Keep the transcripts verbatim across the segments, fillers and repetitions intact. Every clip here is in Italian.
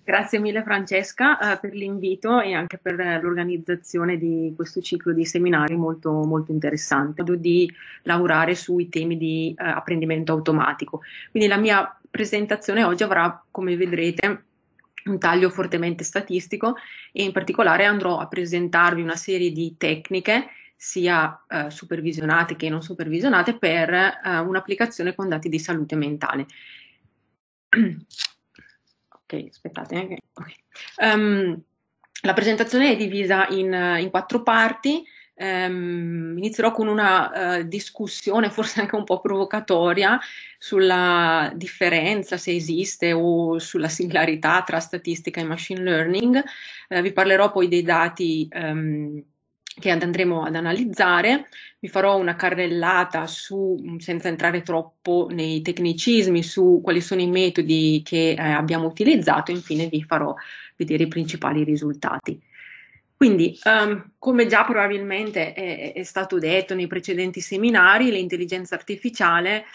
Grazie mille Francesca, eh, per l'invito e anche per eh, l'organizzazione di questo ciclo di seminari molto, molto interessante, modo di lavorare sui temi di eh, apprendimento automatico. Quindi la mia presentazione oggi avrà, come vedrete, un taglio fortemente statistico e in particolare andrò a presentarvi una serie di tecniche sia eh, supervisionate che non supervisionate per eh, un'applicazione con dati di salute mentale. Ok, aspettate. eh, ok. Um, la presentazione è divisa in, in quattro parti. Um, inizierò con una uh, discussione, forse anche un po' provocatoria, sulla differenza, se esiste, o sulla similarità tra statistica e machine learning. Uh, vi parlerò poi dei dati um, che andremo ad analizzare. Vi farò una carrellata su, senza entrare troppo nei tecnicismi, su quali sono i metodi che eh, abbiamo utilizzato e infine vi farò vedere i principali risultati. Quindi, um, come già probabilmente è, è stato detto nei precedenti seminari, l'intelligenza artificiale,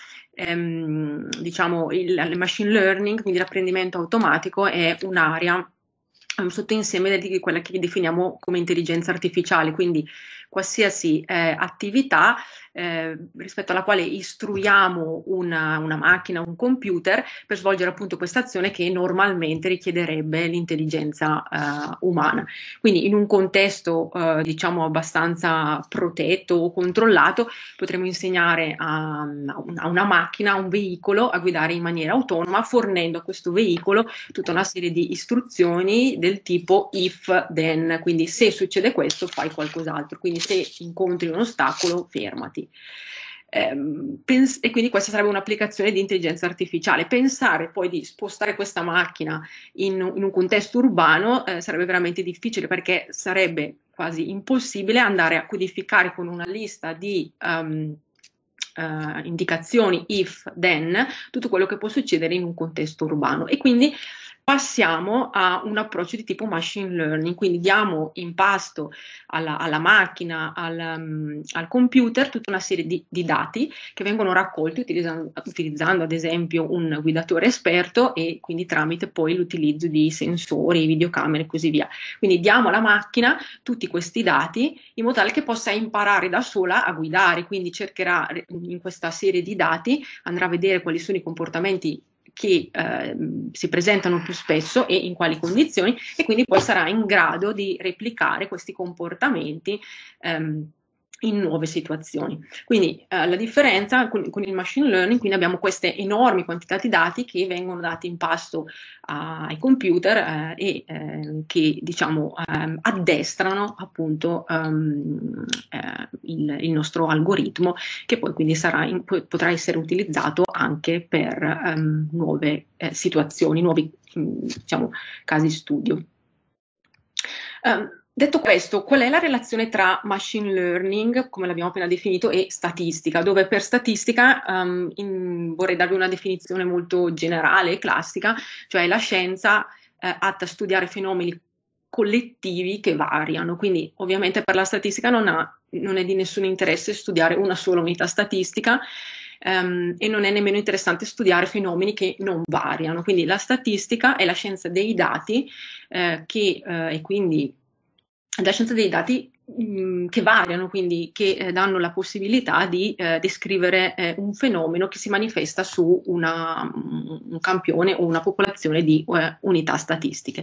ehm, diciamo il, il machine learning, quindi l'apprendimento automatico, è un'area, un sottoinsieme di quella che definiamo come intelligenza artificiale, quindi qualsiasi eh, attività eh, rispetto alla quale istruiamo una, una macchina, un computer, per svolgere appunto questa azione che normalmente richiederebbe l'intelligenza eh, umana. Quindi in un contesto eh, diciamo abbastanza protetto o controllato potremmo insegnare a, a una macchina, a un veicolo, a guidare in maniera autonoma, fornendo a questo veicolo tutta una serie di istruzioni del tipo if then, quindi se succede questo fai qualcos'altro, quindi se incontri un ostacolo fermati. Ehm, pens- e quindi questa sarebbe un'applicazione di intelligenza artificiale. Pensare poi di spostare questa macchina in, in un contesto urbano eh, sarebbe veramente difficile, perché sarebbe quasi impossibile andare a codificare con una lista di um, uh, indicazioni if then tutto quello che può succedere in un contesto urbano, e quindi passiamo a un approccio di tipo machine learning, quindi diamo in pasto alla, alla macchina, al, um, al computer, tutta una serie di, di dati che vengono raccolti utilizzando, utilizzando ad esempio un guidatore esperto, e quindi tramite poi l'utilizzo di sensori, videocamere e così via. Quindi diamo alla macchina tutti questi dati in modo tale che possa imparare da sola a guidare, quindi cercherà in questa serie di dati, andrà a vedere quali sono i comportamenti che eh, si presentano più spesso e in quali condizioni, e quindi poi sarà in grado di replicare questi comportamenti ehm, in nuove situazioni. Quindi eh, la differenza con, con il machine learning, quindi abbiamo queste enormi quantità di dati che vengono dati in pasto a, ai computer eh, e eh, che diciamo eh, addestrano appunto um, eh, il, il nostro algoritmo, che poi quindi sarà in, potrà essere utilizzato anche per um, nuove eh, situazioni, nuovi diciamo, casi studio. Um, detto questo, qual è la relazione tra machine learning, come l'abbiamo appena definito, e statistica? Dove per statistica um, in, vorrei darvi una definizione molto generale e classica, cioè la scienza eh, atta a studiare fenomeni collettivi che variano. Quindi ovviamente per la statistica non, ha, non è di nessun interesse studiare una sola unità statistica, Um, e non è nemmeno interessante studiare fenomeni che non variano. Quindi la statistica è la scienza dei dati eh, che, eh, e quindi la scienza dei dati mh, che variano, quindi che eh, danno la possibilità di eh, descrivere eh, un fenomeno che si manifesta su una, un campione o una popolazione di eh, unità statistiche.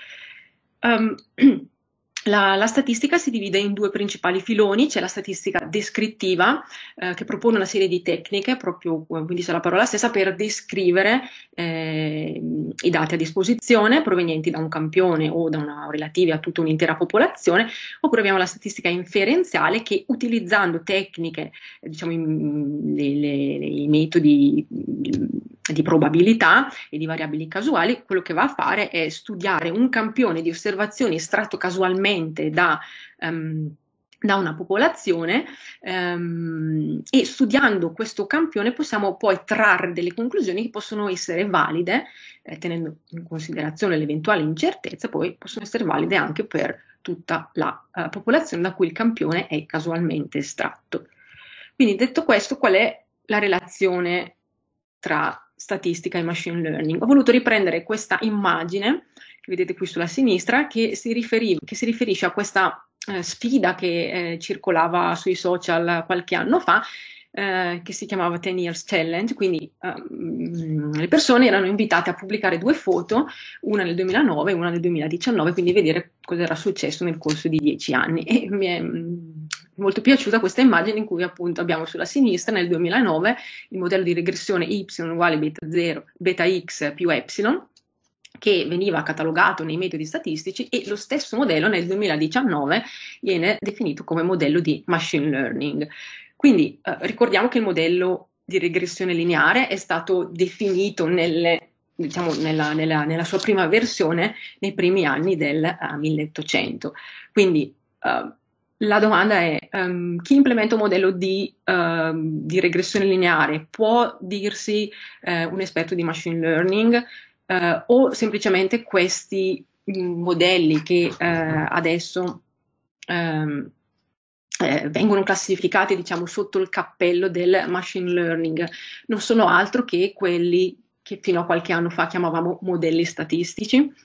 Um, La, la statistica si divide in due principali filoni: c'è la statistica descrittiva eh, che propone una serie di tecniche, proprio quindi c'è la parola stessa, per descrivere eh, i dati a disposizione provenienti da un campione o da una, relativi a tutta un'intera popolazione. Oppure abbiamo la statistica inferenziale che, utilizzando tecniche, eh, diciamo i, le, le, i metodi di probabilità e di variabili casuali, quello che va a fare è studiare un campione di osservazioni estratto casualmente da, um, da una popolazione, um, e studiando questo campione possiamo poi trarre delle conclusioni che possono essere valide, eh, tenendo in considerazione l'eventuale incertezza, poi possono essere valide anche per tutta la uh, popolazione da cui il campione è casualmente estratto. Quindi, detto questo, qual è la relazione tra statistica e machine learning. Ho voluto riprendere questa immagine che vedete qui sulla sinistra, che si, riferi, che si riferisce a questa eh, sfida che eh, circolava sui social qualche anno fa, eh, che si chiamava ten years challenge, quindi um, le persone erano invitate a pubblicare due foto, una nel duemilanove e una nel duemiladiciannove, quindi vedere cosa era successo nel corso di dieci anni. E mi è mh, molto piaciuta questa immagine in cui appunto abbiamo sulla sinistra nel duemilanove il modello di regressione y uguale beta zero, beta x più epsilon, che veniva catalogato nei metodi statistici, e lo stesso modello nel duemiladiciannove viene definito come modello di machine learning. Quindi eh, ricordiamo che il modello di regressione lineare è stato definito nelle, diciamo, nella, nella, nella sua prima versione nei primi anni del uh, milleottocento. Quindi uh, la domanda è, um, chi implementa un modello di, uh, di regressione lineare può dirsi uh, un esperto di machine learning? Uh, o semplicemente questi mh, modelli che uh, adesso um, eh, vengono classificati, diciamo, sotto il cappello del machine learning non sono altro che quelli che fino a qualche anno fa chiamavamo modelli statistici.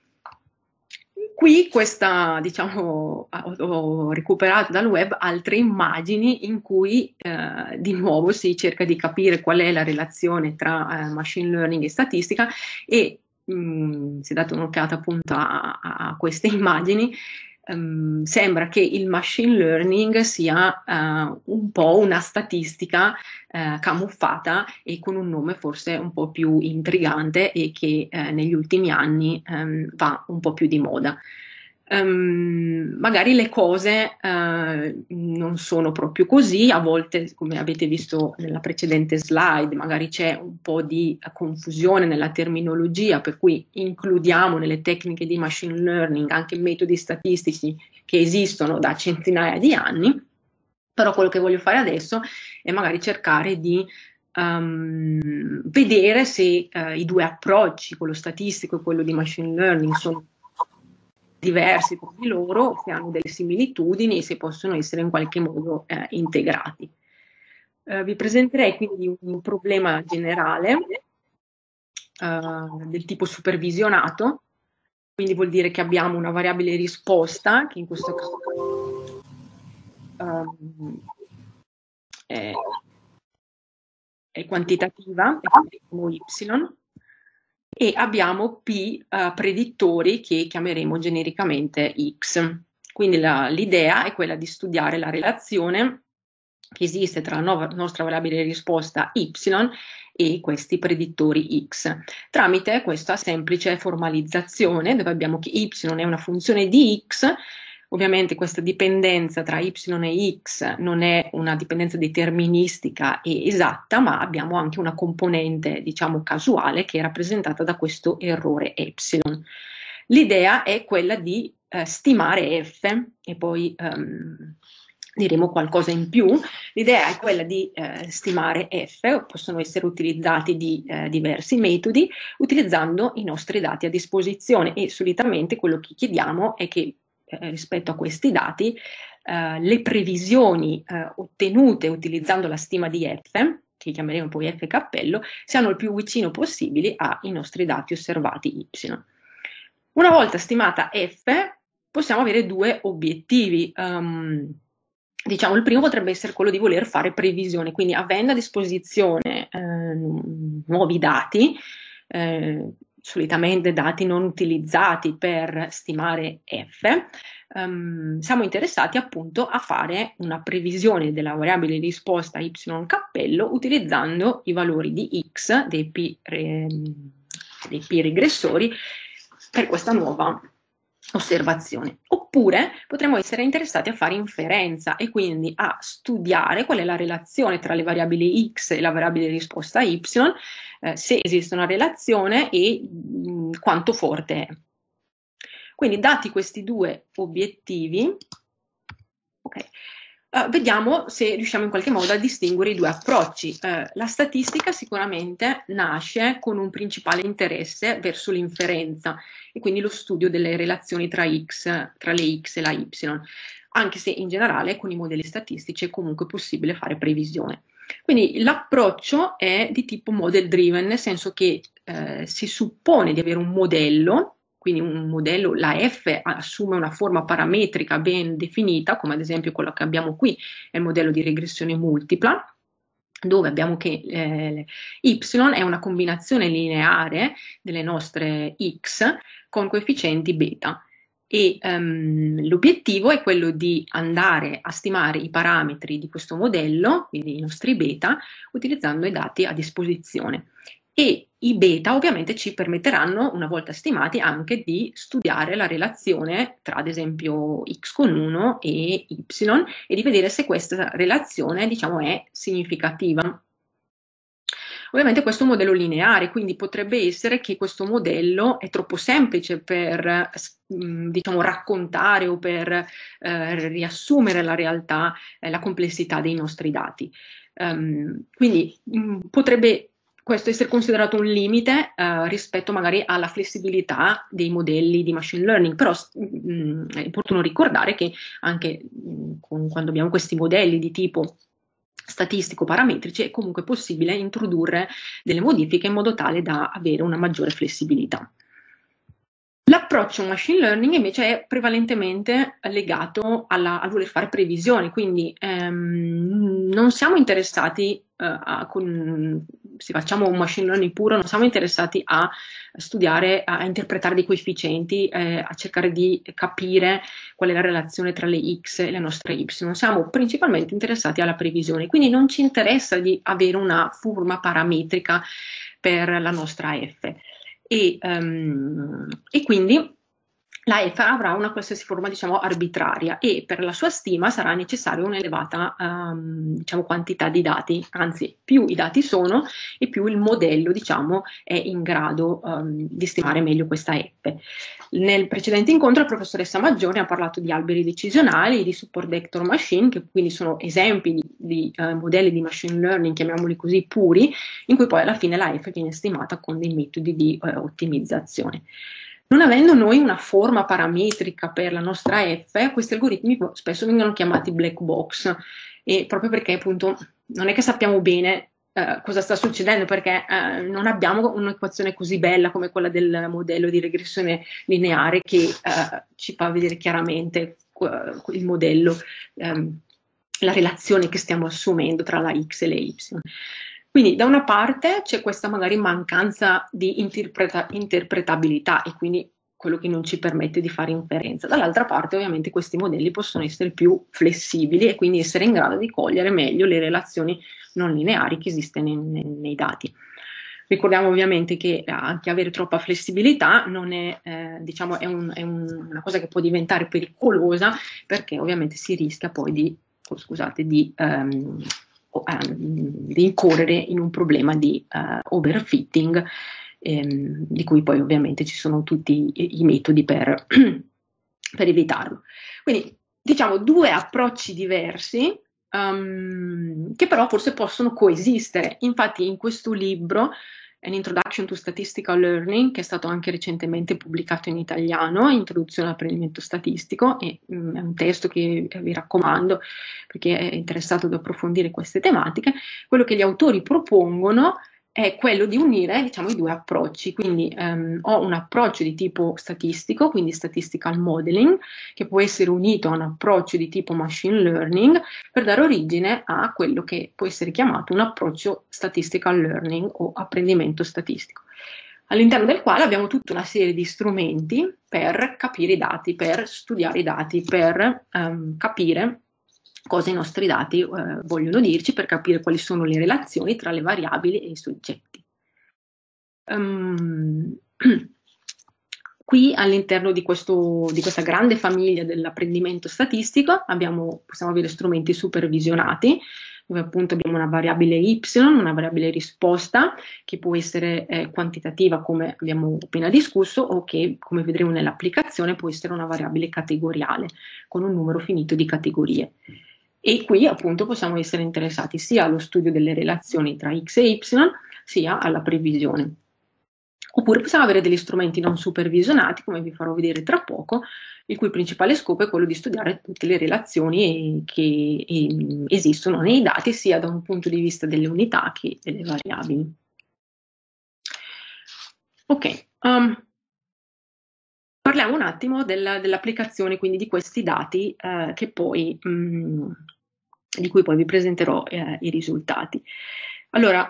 Qui questa, diciamo, ho, ho recuperato dal web altre immagini in cui eh, di nuovo si cerca di capire qual è la relazione tra eh, machine learning e statistica, e mh, se date un'occhiata appunto a, a queste immagini, um, sembra che il machine learning sia uh, un po' una statistica uh, camuffata e con un nome forse un po' più intrigante, e che uh, negli ultimi anni um, va un po' più di moda. Um, magari le cose uh, non sono proprio così, a volte, come avete visto nella precedente slide, magari c'è un po' di uh, confusione nella terminologia, per cui includiamo nelle tecniche di machine learning anche metodi statistici che esistono da centinaia di anni. Però quello che voglio fare adesso è magari cercare di um, vedere se uh, i due approcci, quello statistico e quello di machine learning, sono diversi tra di loro, se hanno delle similitudini e se possono essere in qualche modo eh, integrati. Eh, vi presenterei quindi un problema generale eh, del tipo supervisionato, quindi vuol dire che abbiamo una variabile risposta, che in questo caso um, è, è quantitativa, è come y, e abbiamo P uh, predittori che chiameremo genericamente X. Quindi l'idea è quella di studiare la relazione che esiste tra la nostra variabile risposta Y e questi predittori X, tramite questa semplice formalizzazione, dove abbiamo che Y è una funzione di X. Ovviamente questa dipendenza tra Y e X non è una dipendenza deterministica e esatta, ma abbiamo anche una componente, diciamo, casuale, che è rappresentata da questo errore epsilon. L'idea è quella di eh, stimare F, e poi um, diremo qualcosa in più. L'idea è quella di eh, stimare F, possono essere utilizzati di eh, diversi metodi, utilizzando i nostri dati a disposizione, e solitamente quello che chiediamo è che Eh, rispetto a questi dati, eh, le previsioni eh, ottenute utilizzando la stima di F, che chiameremo poi F cappello, siano il più vicino possibili ai nostri dati osservati Y. Una volta stimata F, possiamo avere due obiettivi. Um, diciamo, il primo potrebbe essere quello di voler fare previsione, quindi avendo a disposizione eh, nuovi dati, eh, solitamente dati non utilizzati per stimare F, um, siamo interessati appunto a fare una previsione della variabile risposta Y cappello utilizzando i valori di X dei P, re, dei P regressori per questa nuova osservazione. Oppure potremmo essere interessati a fare inferenza e quindi a studiare qual è la relazione tra le variabili X e la variabile risposta Y, eh, se esiste una relazione e mh, quanto forte è. Quindi, dati questi due obiettivi, okay, uh, vediamo se riusciamo in qualche modo a distinguere i due approcci. Uh, la statistica sicuramente nasce con un principale interesse verso l'inferenza, e quindi lo studio delle relazioni tra X, tra le X e la Y, anche se in generale con i modelli statistici è comunque possibile fare previsione. Quindi l'approccio è di tipo model driven, nel senso che eh, si suppone di avere un modello, quindi un modello, la F assume una forma parametrica ben definita, come ad esempio quello che abbiamo qui, è il modello di regressione multipla, dove abbiamo che eh, Y è una combinazione lineare delle nostre X con coefficienti beta. E um, l'obiettivo è quello di andare a stimare i parametri di questo modello, quindi i nostri beta, utilizzando i dati a disposizione. E i beta ovviamente ci permetteranno, una volta stimati, anche di studiare la relazione tra, ad esempio, x con uno e y e di vedere se questa relazione, diciamo, è significativa. Ovviamente questo è un modello lineare, quindi potrebbe essere che questo modello è troppo semplice per, diciamo, raccontare o per eh, riassumere la realtà, eh, la complessità dei nostri dati. Um, quindi mh, potrebbe questo essere considerato un limite eh, rispetto magari alla flessibilità dei modelli di machine learning, però mh, è opportuno ricordare che anche mh, con, quando abbiamo questi modelli di tipo statistico parametrici è comunque possibile introdurre delle modifiche in modo tale da avere una maggiore flessibilità. L'approccio machine learning invece è prevalentemente legato alla, a voler fare previsioni, quindi ehm, non siamo interessati eh, a, con, se facciamo un machine learning puro, non siamo interessati a studiare, a interpretare dei coefficienti, eh, a cercare di capire qual è la relazione tra le x e le nostre y. Siamo principalmente interessati alla previsione, quindi non ci interessa di avere una forma parametrica per la nostra f. E, um, e quindi la F avrà una qualsiasi forma, diciamo, arbitraria e per la sua stima sarà necessaria un'elevata um, diciamo, quantità di dati, anzi più i dati sono e più il modello, diciamo, è in grado um, di stimare meglio questa F. Nel precedente incontro la professoressa Maggioni ha parlato di alberi decisionali, di support vector machine, che quindi sono esempi di, di uh, modelli di machine learning, chiamiamoli così, puri, in cui poi alla fine la F viene stimata con dei metodi di uh, ottimizzazione. Non avendo noi una forma parametrica per la nostra F, questi algoritmi spesso vengono chiamati black box, e proprio perché appunto non è che sappiamo bene eh, cosa sta succedendo, perché eh, non abbiamo un'equazione così bella come quella del modello di regressione lineare che eh, ci fa vedere chiaramente uh, il modello, um, la relazione che stiamo assumendo tra la x e le y. Quindi da una parte c'è questa magari mancanza di interpreta- interpretabilità e quindi quello che non ci permette di fare inferenza. Dall'altra parte ovviamente questi modelli possono essere più flessibili e quindi essere in grado di cogliere meglio le relazioni non lineari che esistono nei, nei dati. Ricordiamo ovviamente che anche avere troppa flessibilità non è, eh, diciamo, è, un, è un, una cosa che può diventare pericolosa, perché ovviamente si rischia poi di, oh, scusate, di... Um, di incorrere in un problema di uh, overfitting, ehm, di cui poi ovviamente ci sono tutti i, i metodi per, per evitarlo. Quindi diciamo due approcci diversi um, che però forse possono coesistere. Infatti in questo libro, An Introduction to Statistical Learning, che è stato anche recentemente pubblicato in italiano, Introduzione all'apprendimento statistico, e um, è un testo che vi raccomando perché è interessato ad approfondire queste tematiche. Quello che gli autori propongono è quello di unire, diciamo, i due approcci. Quindi um, ho un approccio di tipo statistico, quindi statistical modeling, che può essere unito a un approccio di tipo machine learning per dare origine a quello che può essere chiamato un approccio statistical learning o apprendimento statistico, all'interno del quale abbiamo tutta una serie di strumenti per capire i dati, per studiare i dati, per um, capire cosa i nostri dati eh, vogliono dirci, per capire quali sono le relazioni tra le variabili e i soggetti. Um, qui all'interno di, questo, di questa grande famiglia dell'apprendimento statistico abbiamo, possiamo avere strumenti supervisionati, dove appunto abbiamo una variabile y, una variabile risposta, che può essere eh, quantitativa come abbiamo appena discusso, o che, come vedremo nell'applicazione, può essere una variabile categoriale, con un numero finito di categorie. E qui appunto possiamo essere interessati sia allo studio delle relazioni tra x e y, sia alla previsione. Oppure possiamo avere degli strumenti non supervisionati, come vi farò vedere tra poco, il cui principale scopo è quello di studiare tutte le relazioni che eh, esistono nei dati, sia da un punto di vista delle unità che delle variabili. Ok, um, parliamo un attimo del, dell'applicazione quindi di questi dati eh, che poi, mh, di cui poi vi presenterò eh, i risultati. Allora,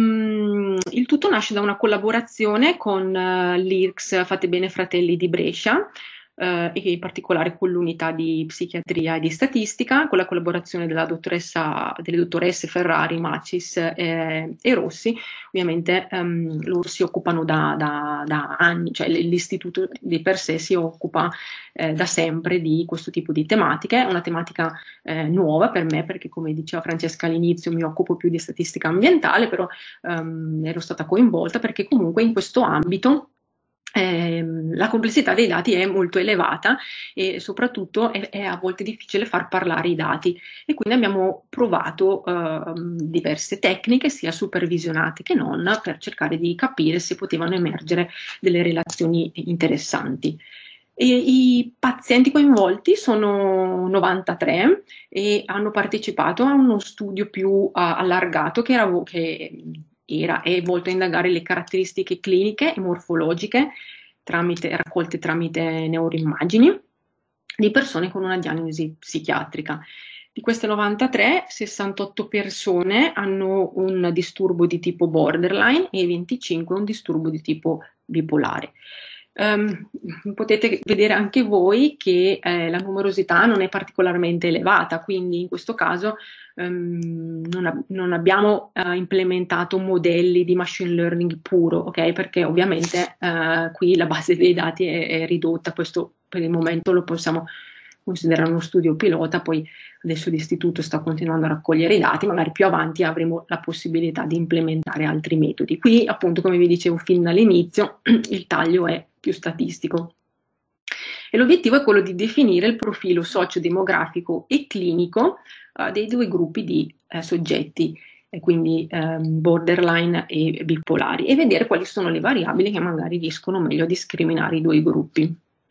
um, il tutto nasce da una collaborazione con uh, l'I R C S Fate Bene Fratelli di Brescia, Uh, e in particolare con l'unità di psichiatria e di statistica, con la collaborazione della dottoressa, delle dottoresse Ferrari, Macis eh, e Rossi. Ovviamente um, loro si occupano da, da, da anni, cioè l'istituto di per sé si occupa eh, da sempre di questo tipo di tematiche. È una tematica eh, nuova per me, perché come diceva Francesca all'inizio mi occupo più di statistica ambientale, però um, ero stata coinvolta perché comunque in questo ambito Eh, la complessità dei dati è molto elevata e soprattutto è, è a volte difficile far parlare i dati, e quindi abbiamo provato eh, diverse tecniche, sia supervisionate che non, per cercare di capire se potevano emergere delle relazioni interessanti. E i pazienti coinvolti sono novantatré e hanno partecipato a uno studio più uh, allargato che era, che era è volto a indagare le caratteristiche cliniche e morfologiche tramite, raccolte tramite neuroimmagini di persone con una diagnosi psichiatrica. Di queste novantatré, sessantotto persone hanno un disturbo di tipo borderline e venticinque un disturbo di tipo bipolare. Um, potete vedere anche voi che eh, la numerosità non è particolarmente elevata, quindi in questo caso um, non, ab- non abbiamo uh, implementato modelli di machine learning puro, ok? Perché ovviamente uh, qui la base dei dati è, è ridotta, questo per il momento lo possiamo considerare uno studio pilota, poi adesso l'istituto sta continuando a raccogliere i dati, magari più avanti avremo la possibilità di implementare altri metodi. Qui appunto, come vi dicevo fin dall'inizio, il taglio è più statistico. E l'obiettivo è quello di definire il profilo sociodemografico e clinico uh, dei due gruppi di uh, soggetti, eh, quindi um, borderline e bipolari, e vedere quali sono le variabili che magari riescono meglio a discriminare i due gruppi.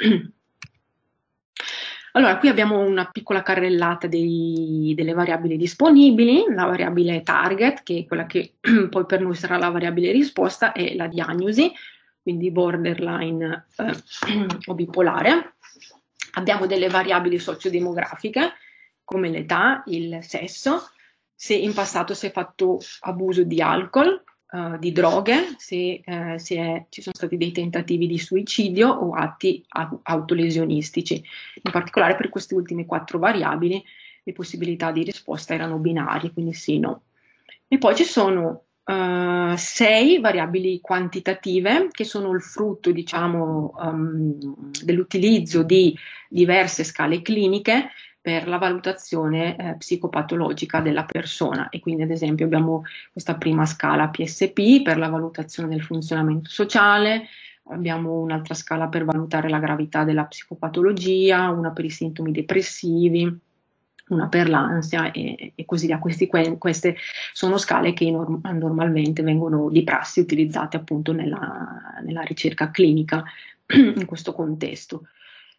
Allora, qui abbiamo una piccola carrellata dei, delle variabili disponibili. La variabile target, che è quella che poi per noi sarà la variabile risposta, è la diagnosi, quindi borderline eh, o bipolare. Abbiamo delle variabili sociodemografiche, come l'età, il sesso, se in passato si è fatto abuso di alcol, Uh, di droghe, se, eh, se è, ci sono stati dei tentativi di suicidio o atti autolesionistici. In particolare per queste ultime quattro variabili le possibilità di risposta erano binarie, quindi sì, no. E poi ci sono uh, sei variabili quantitative che sono il frutto, diciamo, um, dell'utilizzo di diverse scale cliniche per la valutazione eh, psicopatologica della persona, e quindi ad esempio abbiamo questa prima scala P S P per la valutazione del funzionamento sociale, abbiamo un'altra scala per valutare la gravità della psicopatologia, una per i sintomi depressivi, una per l'ansia e, e così via. Questi, queste sono scale che norm- normalmente vengono di prassi utilizzate appunto nella, nella ricerca clinica in questo contesto.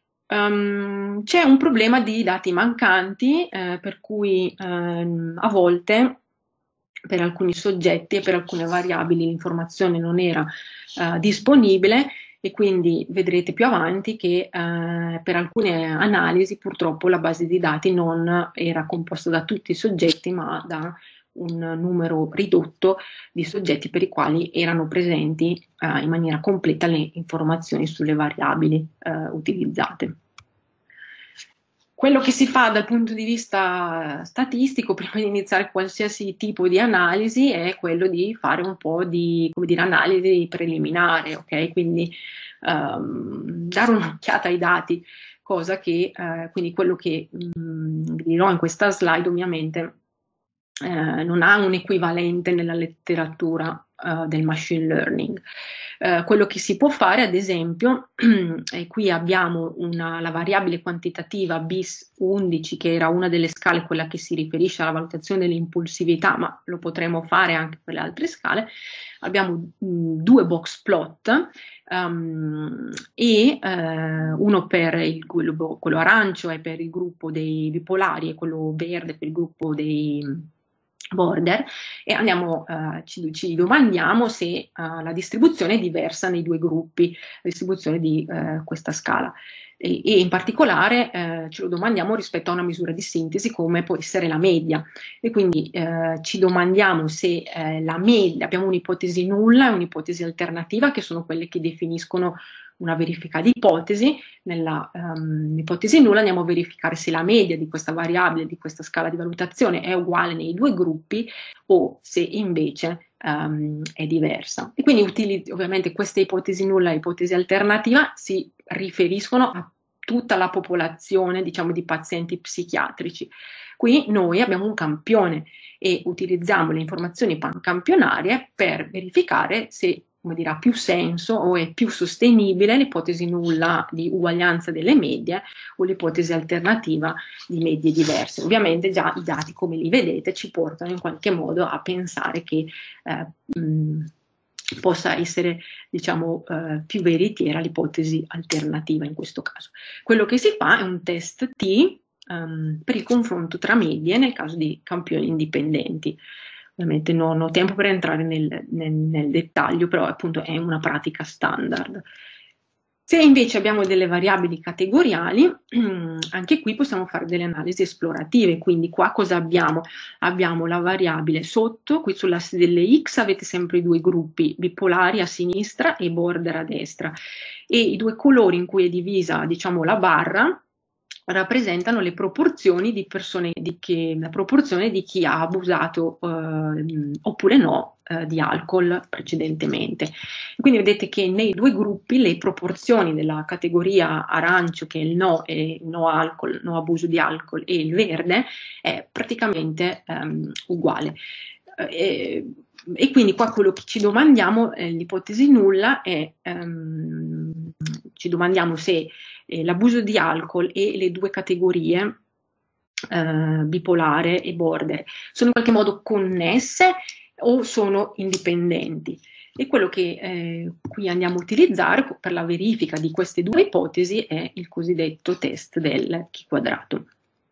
Um, c'è un problema di dati mancanti, eh, per cui ehm, a volte per alcuni soggetti e per alcune variabili l'informazione non era eh, disponibile, e quindi vedrete più avanti che eh, per alcune analisi purtroppo la base di dati non era composta da tutti i soggetti, ma da un numero ridotto di soggetti per i quali erano presenti eh, in maniera completa le informazioni sulle variabili eh, utilizzate. Quello che si fa dal punto di vista statistico prima di iniziare qualsiasi tipo di analisi è quello di fare un po' di, come dire, analisi preliminare, ok? Quindi um, dare un'occhiata ai dati, cosa che, uh, quindi quello che um, vi dirò in questa slide ovviamente eh, non ha un equivalente nella letteratura uh, del machine learning. Uh, quello che si può fare, ad esempio, e qui abbiamo una, la variabile quantitativa B I S undici, che era una delle scale, quella che si riferisce alla valutazione dell'impulsività, ma lo potremo fare anche per le altre scale. Abbiamo mh, due box plot, um, e uh, uno per il, quello, quello arancio è per il gruppo dei bipolari e quello verde per il gruppo dei border, e andiamo, uh, ci, ci domandiamo se uh, la distribuzione è diversa nei due gruppi, la distribuzione di uh, questa scala. E, e in particolare eh, ce lo domandiamo rispetto a una misura di sintesi come può essere la media, e quindi eh, ci domandiamo se eh, la media, abbiamo un'ipotesi nulla e un'ipotesi alternativa, che sono quelle che definiscono una verifica di ipotesi. Nella um, ipotesi nulla andiamo a verificare se la media di questa variabile, di questa scala di valutazione, è uguale nei due gruppi o se invece Um, è diversa. E quindi utilizzo, ovviamente queste ipotesi nulla e ipotesi alternativa si riferiscono a tutta la popolazione, diciamo, di pazienti psichiatrici. Qui noi abbiamo un campione e utilizziamo le informazioni pancampionarie per verificare se, come dire, ha più senso o è più sostenibile l'ipotesi nulla di uguaglianza delle medie o l'ipotesi alternativa di medie diverse. Ovviamente già i dati, come li vedete, ci portano in qualche modo a pensare che eh, mh, possa essere, diciamo, eh, più veritiera l'ipotesi alternativa in questo caso. Quello che si fa è un test T um, per il confronto tra medie nel caso di campioni indipendenti. Ovviamente non ho tempo per entrare nel, nel, nel dettaglio, però appunto è una pratica standard. Se invece abbiamo delle variabili categoriali, anche qui possiamo fare delle analisi esplorative. Quindi qua cosa abbiamo? Abbiamo la variabile sotto, qui sull'asse delle X avete sempre i due gruppi bipolari a sinistra e border a destra, e i due colori in cui è divisa, diciamo, la barra rappresentano le proporzioni di persone, di che, la proporzione di chi ha abusato eh, oppure no eh, di alcol precedentemente. Quindi vedete che nei due gruppi le proporzioni della categoria arancio, che è il no, e no alcol, no abuso di alcol, e il verde è praticamente ehm, uguale. E, e quindi qua quello che ci domandiamo, eh, l'ipotesi nulla è, ehm, ci domandiamo se eh, l'abuso di alcol e le due categorie, eh, bipolare e border, sono in qualche modo connesse o sono indipendenti. E quello che eh, qui andiamo a utilizzare per la verifica di queste due ipotesi è il cosiddetto test del chi quadrato.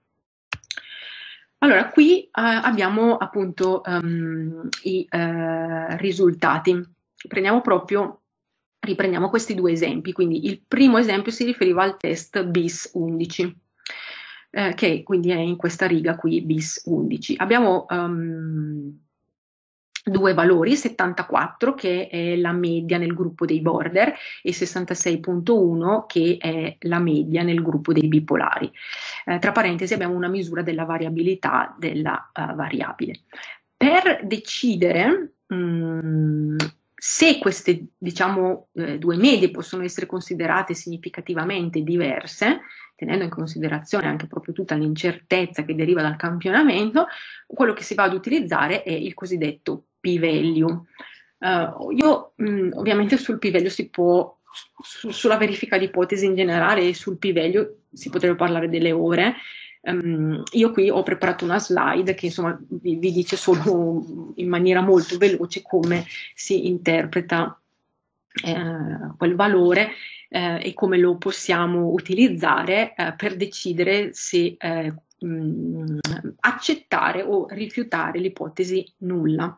Allora, qui eh, abbiamo appunto um, i eh, risultati. Prendiamo proprio, riprendiamo questi due esempi. Quindi il primo esempio si riferiva al test B I S undici, eh, che quindi è in questa riga qui, B I S undici. Abbiamo um, due valori, settantaquattro che è la media nel gruppo dei border e sessantasei virgola uno che è la media nel gruppo dei bipolari. Eh, tra parentesi abbiamo una misura della variabilità della uh, variabile. Per decidere mh, se queste, diciamo, eh, due medie possono essere considerate significativamente diverse, tenendo in considerazione anche proprio tutta l'incertezza che deriva dal campionamento, quello che si va ad utilizzare è il cosiddetto p-value. Uh, io mh, ovviamente sul p-value si può, su, sulla verifica di ipotesi in generale e sul p-value si potrebbe parlare delle ore. Um, io qui ho preparato una slide che insomma vi, vi dice solo in maniera molto veloce come si interpreta eh, quel valore eh, e come lo possiamo utilizzare eh, per decidere se eh, mh, accettare o rifiutare l'ipotesi nulla.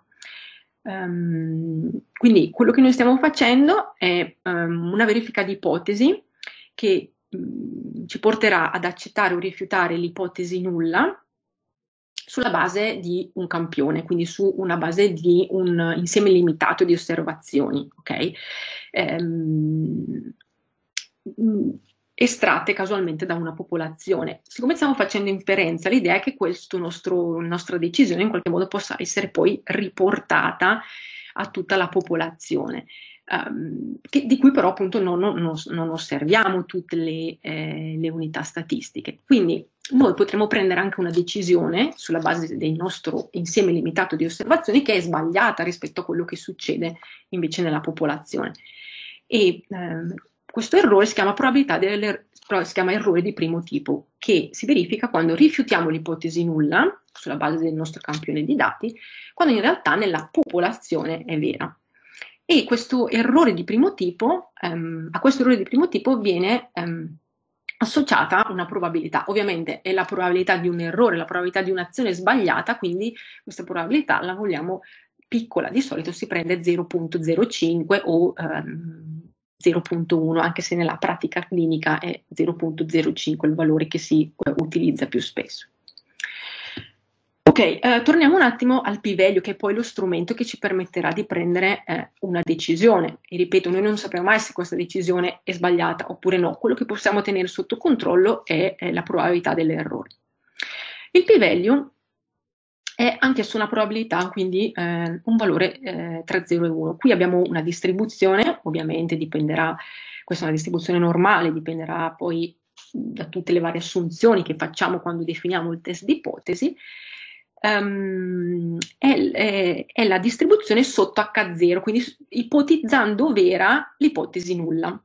Um, quindi quello che noi stiamo facendo è um, una verifica di ipotesi che mh, ci porterà ad accettare o rifiutare l'ipotesi nulla sulla base di un campione, quindi su una base di un insieme limitato di osservazioni, ok? Ehm, estratte casualmente da una popolazione. Siccome stiamo facendo inferenza, l'idea è che questa nostra decisione in qualche modo possa essere poi riportata a tutta la popolazione, um, che, di cui però appunto non, non, non osserviamo tutte le, eh, le unità statistiche. Quindi noi potremo prendere anche una decisione sulla base del nostro insieme limitato di osservazioni che è sbagliata rispetto a quello che succede invece nella popolazione. E ehm, questo errore si chiama probabilità delle, si chiama errore di primo tipo, che si verifica quando rifiutiamo l'ipotesi nulla sulla base del nostro campione di dati, quando in realtà nella popolazione è vera. E questo errore di primo tipo, ehm, a questo errore di primo tipo viene ehm, associata una probabilità. Ovviamente è la probabilità di un errore, la probabilità di un'azione sbagliata, quindi questa probabilità la vogliamo piccola. Di solito si prende zero virgola zero cinque o ehm, zero virgola uno, anche se nella pratica clinica è zero virgola zero cinque il valore che si eh, utilizza più spesso. Ok, eh, torniamo un attimo al p-value, che è poi lo strumento che ci permetterà di prendere eh, una decisione. E ripeto, noi non sappiamo mai se questa decisione è sbagliata oppure no. Quello che possiamo tenere sotto controllo è, è la probabilità dell'errore. Il p-value è anche su una probabilità, quindi eh, un valore eh, tra zero e uno. Qui abbiamo una distribuzione, ovviamente dipenderà, questa è una distribuzione normale, dipenderà poi da tutte le varie assunzioni che facciamo quando definiamo il test di ipotesi. Um, è, è, è la distribuzione sotto acca zero, quindi ipotizzando vera l'ipotesi nulla.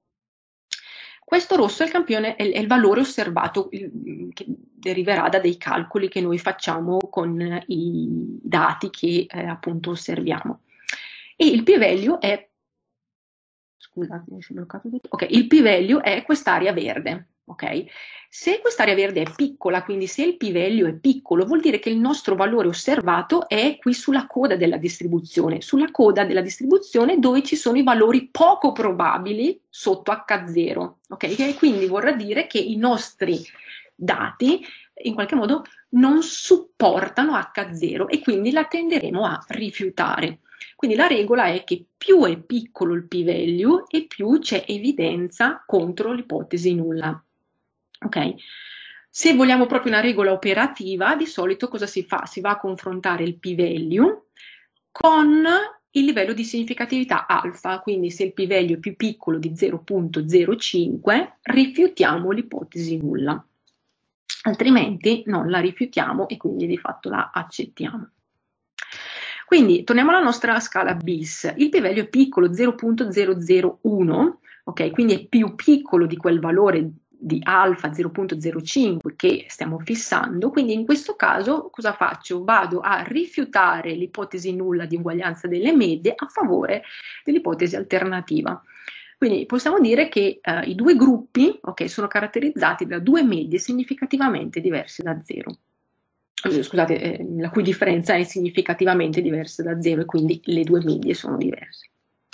Questo rosso è il campione, è, è il valore osservato il, che deriverà da dei calcoli che noi facciamo con i dati che eh, appunto osserviamo. E il p-value è, scusate, mi si è bloccato tutto. Ok, il p-value è quest'area verde. Ok? Se quest'area verde è piccola, quindi se il p-value è piccolo, vuol dire che il nostro valore osservato è qui sulla coda della distribuzione, sulla coda della distribuzione dove ci sono i valori poco probabili sotto acca zero. Ok? E quindi vorrà dire che i nostri dati in qualche modo non supportano acca zero e quindi la tenderemo a rifiutare. Quindi la regola è che più è piccolo il p-value e più c'è evidenza contro l'ipotesi nulla. Ok? Se vogliamo proprio una regola operativa, di solito cosa si fa? Si va a confrontare il p-value con il livello di significatività alfa, quindi se il p-value è più piccolo di zero virgola zero cinque, rifiutiamo l'ipotesi nulla. Altrimenti non la rifiutiamo e quindi di fatto la accettiamo. Quindi torniamo alla nostra scala bis. Il p-value è piccolo, zero virgola zero zero uno, ok? Quindi è più piccolo di quel valore di alfa zero virgola zero cinque che stiamo fissando, quindi in questo caso cosa faccio? Vado a rifiutare l'ipotesi nulla di uguaglianza delle medie a favore dell'ipotesi alternativa. Quindi possiamo dire che eh, i due gruppi, okay, sono caratterizzati da due medie significativamente diverse da zero. Scusate, eh, la cui differenza è significativamente diversa da zero e quindi le due medie sono diverse.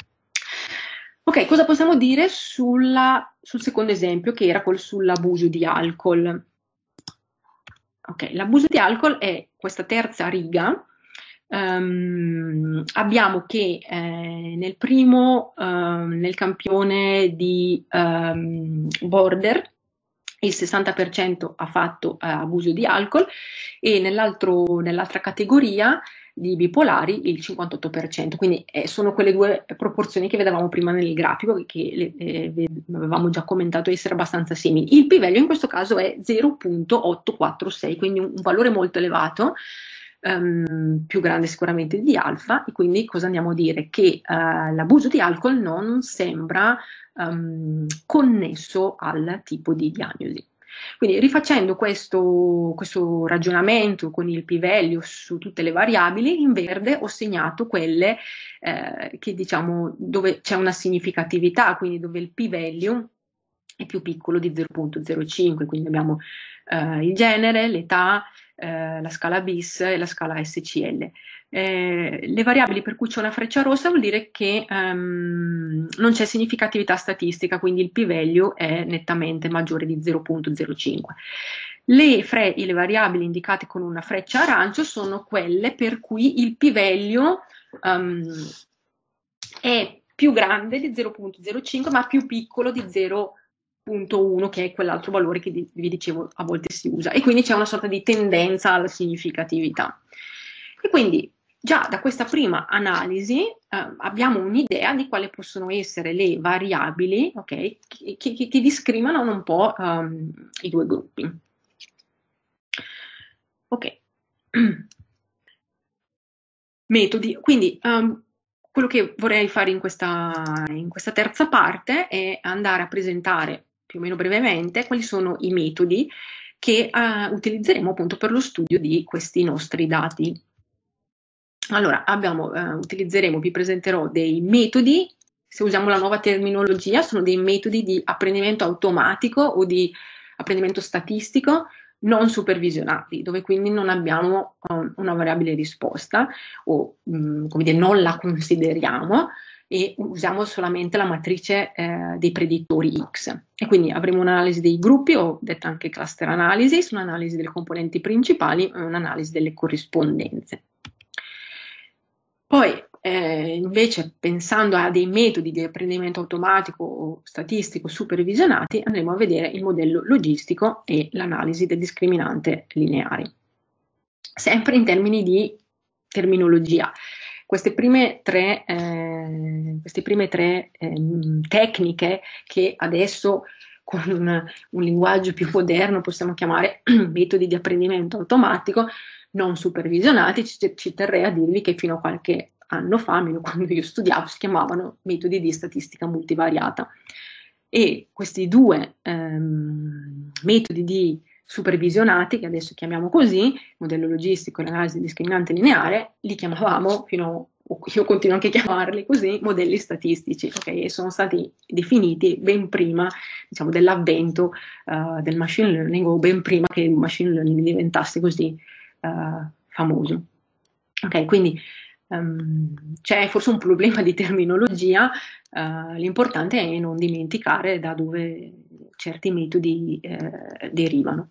Ok, cosa possiamo dire sulla, sul secondo esempio, che era quello sull'abuso di alcol? Ok, l'abuso di alcol è questa terza riga. Um, abbiamo che eh, nel primo, um, nel campione di um, border, il sessanta per cento ha fatto eh, abuso di alcol e nell'altro, nell'altra categoria di bipolari il cinquantotto per cento, quindi eh, sono quelle due proporzioni che vedevamo prima nel grafico che le, eh, avevamo già commentato essere abbastanza simili. Il p-value in questo caso è zero virgola ottocentoquarantasei, quindi un, un valore molto elevato, um, più grande sicuramente di alfa, e quindi cosa andiamo a dire? Che uh, l'abuso di alcol non sembra um, connesso al tipo di diagnosi. Quindi rifacendo questo, questo ragionamento con il p-value su tutte le variabili, in verde ho segnato quelle eh, che diciamo dove c'è una significatività, quindi dove il p-value è più piccolo di zero virgola zero cinque, quindi abbiamo eh, il genere, l'età, eh, la scala bis e la scala S C L. Eh, le variabili per cui c'è una freccia rossa vuol dire che um, non c'è significatività statistica, quindi il p-value è nettamente maggiore di zero virgola zero cinque. Le, fre- le variabili indicate con una freccia arancio sono quelle per cui il p-value um, è più grande di zero virgola zero cinque ma più piccolo di zero virgola uno, che è quell'altro valore che di- vi dicevo a volte si usa, e quindi c'è una sorta di tendenza alla significatività. E quindi già da questa prima analisi eh, abbiamo un'idea di quali possono essere le variabili, okay, che, che, che discriminano un po' um, i due gruppi. Ok. Metodi. Quindi um, quello che vorrei fare in questa, in questa terza parte è andare a presentare più o meno brevemente quali sono i metodi che uh, utilizzeremo appunto per lo studio di questi nostri dati. Allora, abbiamo, uh, utilizzeremo, vi presenterò dei metodi, se usiamo la nuova terminologia, sono dei metodi di apprendimento automatico o di apprendimento statistico non supervisionati, dove quindi non abbiamo um, una variabile risposta o um, come dire, non la consideriamo e usiamo solamente la matrice eh, dei predittori X. E quindi avremo un'analisi dei gruppi, o detta anche cluster analysis, un'analisi delle componenti principali e un'analisi delle corrispondenze. Poi eh, invece pensando a dei metodi di apprendimento automatico o statistico supervisionati andremo a vedere il modello logistico e l'analisi del discriminante lineare. Sempre in termini di terminologia, queste prime tre, eh, queste prime tre eh, tecniche che adesso con un, un linguaggio più moderno possiamo chiamare metodi di apprendimento automatico non supervisionati, ci, ci terrei a dirvi che fino a qualche anno fa, almeno quando io studiavo, si chiamavano metodi di statistica multivariata. E questi due ehm, metodi di supervisionati, che adesso chiamiamo così, modello logistico e l'analisi discriminante lineare, li chiamavamo fino a, io continuo anche a chiamarli così, modelli statistici, okay? E sono stati definiti ben prima, diciamo, dell'avvento uh, del machine learning o ben prima che il machine learning diventasse così Uh, famoso. Ok, quindi um, c'è forse un problema di terminologia, uh, l'importante è non dimenticare da dove certi metodi eh, derivano.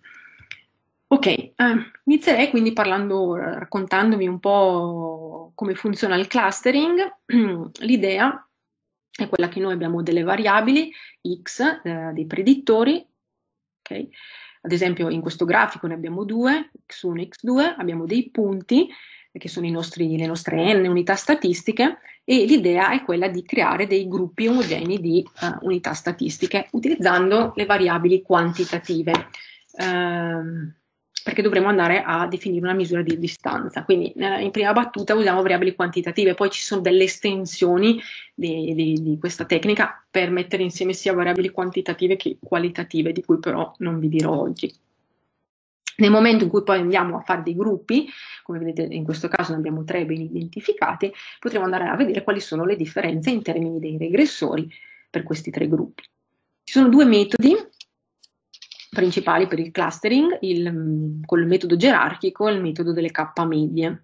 Ok, uh, inizierei quindi parlando, raccontandovi un po' come funziona il clustering. L'idea è quella che noi abbiamo delle variabili X, eh, dei predittori, ok? Ad esempio in questo grafico ne abbiamo due, X uno e X due, abbiamo dei punti che sono i nostri, le nostre n unità statistiche e l'idea è quella di creare dei gruppi omogenei di uh, unità statistiche utilizzando le variabili quantitative, ehm, perché dovremo andare a definire una misura di distanza. Quindi eh, in prima battuta usiamo variabili quantitative, poi ci sono delle estensioni di, di, di questa tecnica per mettere insieme sia variabili quantitative che qualitative, di cui però non vi dirò oggi. Nel momento in cui poi andiamo a fare dei gruppi, come vedete in questo caso ne abbiamo tre ben identificati, potremo andare a vedere quali sono le differenze in termini dei regressori per questi tre gruppi. Ci sono due metodi principali per il clustering, il, con il metodo gerarchico e il metodo delle K medie.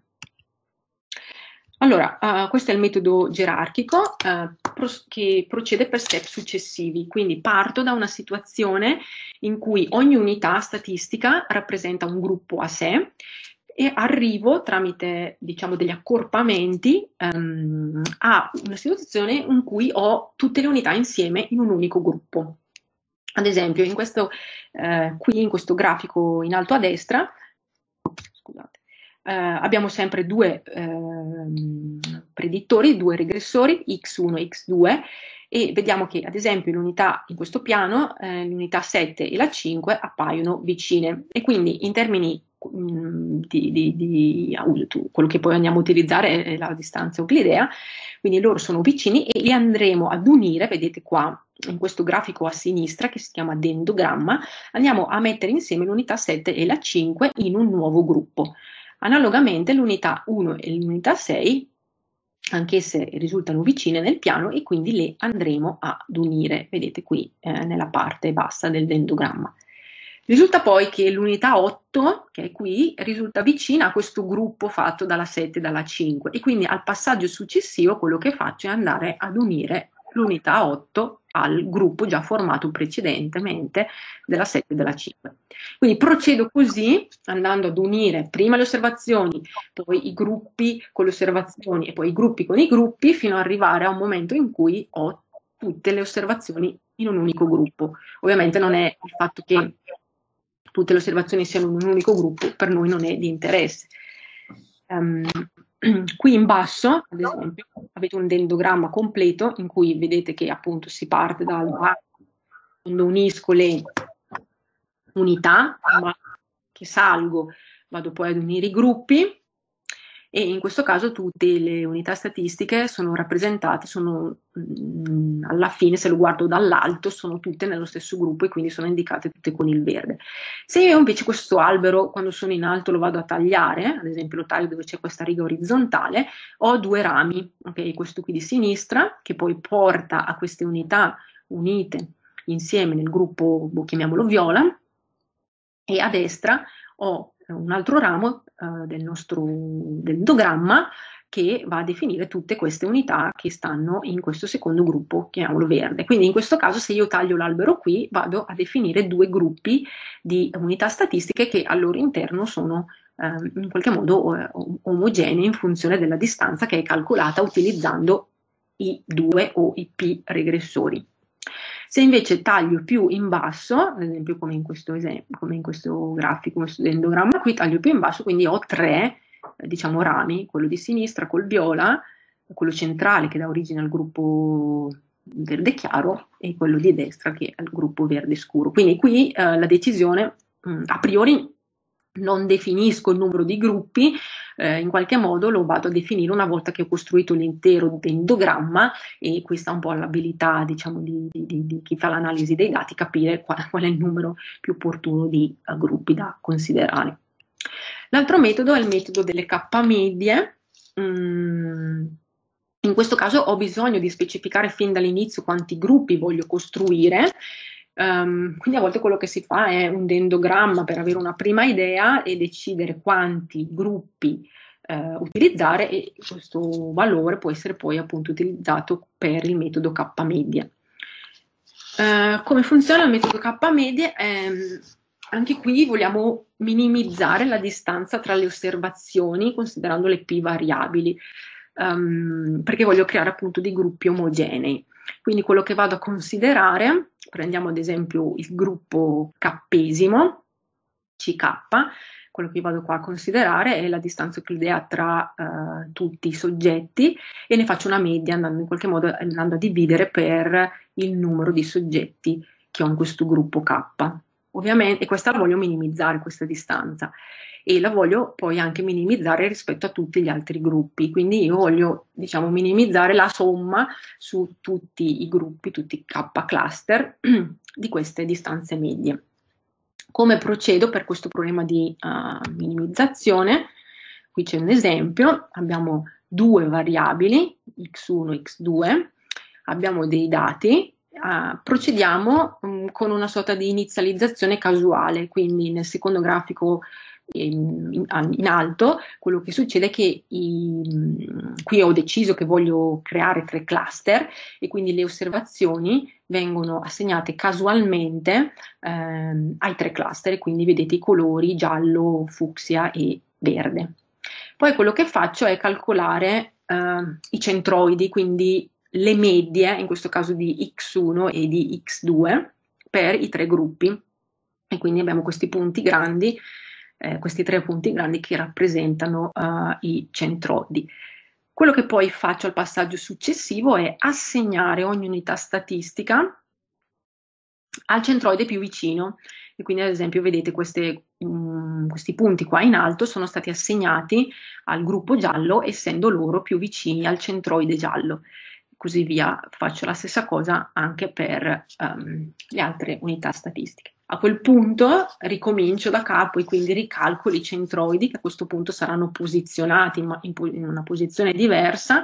Allora, uh, questo è il metodo gerarchico uh, pro che procede per step successivi, quindi parto da una situazione in cui ogni unità statistica rappresenta un gruppo a sé e arrivo tramite, diciamo, degli accorpamenti um, a una situazione in cui ho tutte le unità insieme in un unico gruppo. Ad esempio, in questo, eh, qui in questo grafico in alto a destra, scusate, eh, abbiamo sempre due eh, predittori, due regressori, X uno e X due, e vediamo che ad esempio l'unità in questo piano, eh, l'unità sette e la cinque appaiono vicine e quindi in termini mh, di, di, di uh, quello che poi andiamo a utilizzare è la distanza euclidea, quindi loro sono vicini e li andremo ad unire, vedete qua in questo grafico a sinistra che si chiama dendogramma, andiamo a mettere insieme l'unità sette e la cinque in un nuovo gruppo. Analogamente l'unità uno e l'unità sei, anch'esse risultano vicine nel piano e quindi le andremo ad unire, vedete qui eh, nella parte bassa del dendogramma. Risulta poi che l'unità otto, che è qui, risulta vicina a questo gruppo fatto dalla sette e dalla cinque e quindi al passaggio successivo quello che faccio è andare ad unire l'unità otto al gruppo già formato precedentemente della sette e della cinque. Quindi procedo così, andando ad unire prima le osservazioni, poi i gruppi con le osservazioni e poi i gruppi con i gruppi, fino ad arrivare a un momento in cui ho tutte le osservazioni in un unico gruppo. Ovviamente non è il fatto che tutte le osservazioni siano in un unico gruppo, per noi non è di interesse. Um, qui in basso, ad esempio, avete un dendogramma completo in cui vedete che appunto si parte dal quando unisco le unità, ma che salgo vado poi ad unire i gruppi e in questo caso tutte le unità statistiche sono rappresentate, sono mh, alla fine, se lo guardo dall'alto, sono tutte nello stesso gruppo e quindi sono indicate tutte con il verde. Se io invece questo albero, quando sono in alto, lo vado a tagliare, ad esempio lo taglio dove c'è questa riga orizzontale, ho due rami, ok? Questo qui di sinistra, che poi porta a queste unità unite insieme nel gruppo, chiamiamolo viola, e a destra ho un altro ramo eh, del nostro dendrogramma che va a definire tutte queste unità che stanno in questo secondo gruppo, chiamiamolo verde. Quindi in questo caso, se io taglio l'albero qui, vado a definire due gruppi di unità statistiche che al loro interno sono eh, in qualche modo eh, omogenei in funzione della distanza che è calcolata utilizzando i due o i p regressori. Se invece taglio più in basso, ad esempio come in questo esempio, come in questo grafico, questo dendrogramma qui, taglio più in basso, quindi ho tre, eh, diciamo, rami, quello di sinistra col viola, quello centrale che dà origine al gruppo verde chiaro e quello di destra che è il gruppo verde scuro. Quindi qui eh, la decisione mh, a priori non definisco il numero di gruppi, eh, in qualche modo lo vado a definire una volta che ho costruito l'intero dendrogramma, e questa è un po' l'abilità, diciamo, di, di, di chi fa l'analisi dei dati, capire qual, qual è il numero più opportuno di uh, gruppi da considerare. L'altro metodo è il metodo delle K-medie. Mm, in questo caso ho bisogno di specificare fin dall'inizio quanti gruppi voglio costruire. Um, quindi a volte quello che si fa è un dendrogramma per avere una prima idea e decidere quanti gruppi uh, utilizzare, e questo valore può essere poi appunto utilizzato per il metodo K-medie. Uh, come funziona il metodo K-medie? Um, anche qui vogliamo minimizzare la distanza tra le osservazioni considerando le p variabili, um, perché voglio creare appunto dei gruppi omogenei. Quindi quello che vado a considerare, prendiamo ad esempio il gruppo K-esimo, C K, quello che vado qua a considerare è la distanza euclidea tra uh, tutti i soggetti, e ne faccio una media andando in qualche modo andando a dividere per il numero di soggetti che ho in questo gruppo K. Ovviamente, e questa la voglio minimizzare, questa distanza, e la voglio poi anche minimizzare rispetto a tutti gli altri gruppi, quindi io voglio, diciamo, minimizzare la somma su tutti i gruppi, tutti i K cluster di queste distanze medie. Come procedo per questo problema di uh, minimizzazione? Qui c'è un esempio, abbiamo due variabili, x uno e x due, abbiamo dei dati. Uh, procediamo um, con una sorta di inizializzazione casuale, quindi nel secondo grafico in, in, in alto quello che succede è che i, qui ho deciso che voglio creare tre cluster e quindi le osservazioni vengono assegnate casualmente ehm, ai tre cluster, e quindi vedete i colori giallo, fucsia e verde. Poi quello che faccio è calcolare eh, i centroidi, quindi le medie, in questo caso di x uno e di x due, per i tre gruppi, e quindi abbiamo questi punti grandi, eh, questi tre punti grandi che rappresentano uh, i centroidi. Quello che poi faccio al passaggio successivo è assegnare ogni unità statistica al centroide più vicino, e quindi ad esempio vedete queste, um, questi punti qua in alto sono stati assegnati al gruppo giallo essendo loro più vicini al centroide giallo. Così via, faccio la stessa cosa anche per um, le altre unità statistiche. A quel punto ricomincio da capo e quindi ricalcolo i centroidi, che a questo punto saranno posizionati in, in, in una posizione diversa,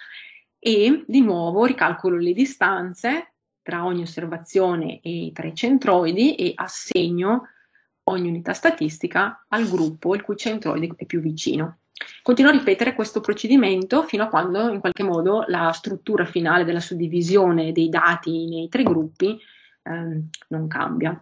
e di nuovo ricalcolo le distanze tra ogni osservazione e tra i centroidi e assegno ogni unità statistica al gruppo il cui centroide è più vicino. Continuo a ripetere questo procedimento fino a quando in qualche modo la struttura finale della suddivisione dei dati nei tre gruppi ehm, non cambia.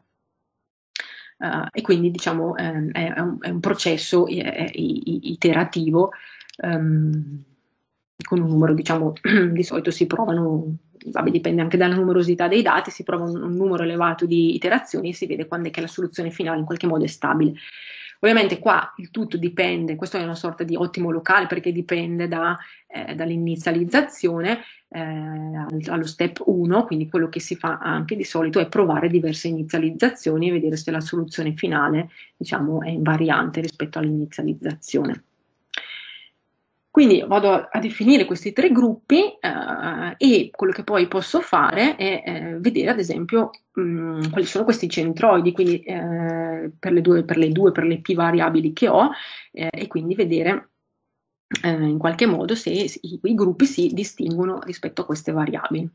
Uh, e quindi diciamo ehm, è, è, un, è un processo eh, iterativo ehm, con un numero, diciamo, di solito si provano, vabbè, dipende anche dalla numerosità dei dati, si prova un, un numero elevato di iterazioni e si vede quando è che la soluzione finale in qualche modo è stabile. Ovviamente qua il tutto dipende, questo è una sorta di ottimo locale perché dipende da, eh, dall'inizializzazione, eh, allo step uno, quindi quello che si fa anche di solito è provare diverse inizializzazioni e vedere se la soluzione finale, diciamo, è invariante rispetto all'inizializzazione. Quindi vado a, a definire questi tre gruppi eh, e quello che poi posso fare è eh, vedere ad esempio mh, quali sono questi centroidi, quindi eh, per le due, per le due, per le p variabili che ho eh, e quindi vedere eh, in qualche modo se i, i gruppi si distinguono rispetto a queste variabili.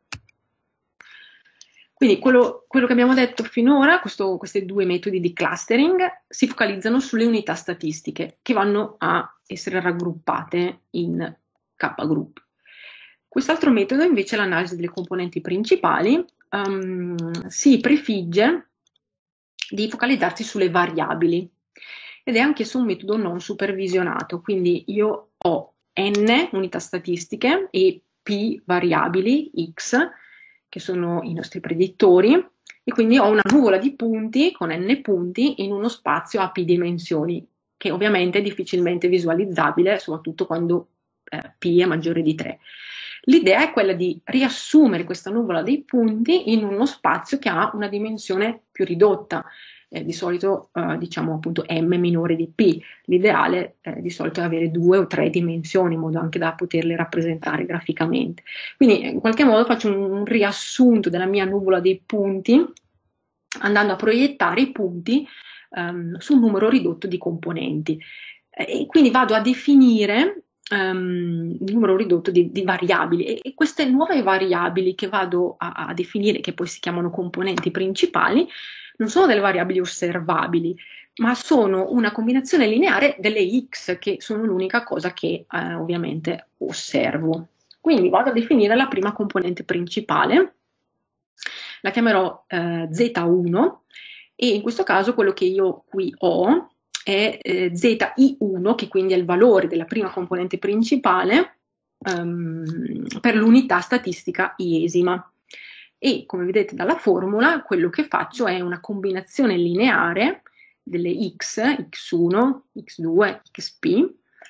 Quindi quello, quello che abbiamo detto finora, questo, questi due metodi di clustering, si focalizzano sulle unità statistiche che vanno a essere raggruppate in K-gruppi. Quest'altro metodo invece, l'analisi delle componenti principali, um, si prefigge di focalizzarsi sulle variabili ed è anch'esso un metodo non supervisionato, quindi io ho n unità statistiche e p variabili x, che sono i nostri predittori, e quindi ho una nuvola di punti con n punti in uno spazio a p dimensioni, che ovviamente è difficilmente visualizzabile, soprattutto quando eh, p è maggiore di tre. L'idea è quella di riassumere questa nuvola dei punti in uno spazio che ha una dimensione più ridotta, eh, di solito eh, diciamo appunto m minore di p. L'ideale eh, di solito è avere due o tre dimensioni in modo anche da poterle rappresentare graficamente. Quindi in qualche modo faccio un, un riassunto della mia nuvola dei punti andando a proiettare i punti um, su un numero ridotto di componenti e quindi vado a definire Um, il numero ridotto di, di variabili e, e queste nuove variabili che vado a, a definire, che poi si chiamano componenti principali, non sono delle variabili osservabili, ma sono una combinazione lineare delle x, che sono l'unica cosa che eh, ovviamente osservo. Quindi vado a definire la prima componente principale, la chiamerò eh, Z uno, e in questo caso quello che io qui ho è eh, Z I uno, che quindi è il valore della prima componente principale um, per l'unità statistica iesima. E come vedete dalla formula, quello che faccio è una combinazione lineare delle x, x uno, x due, xp,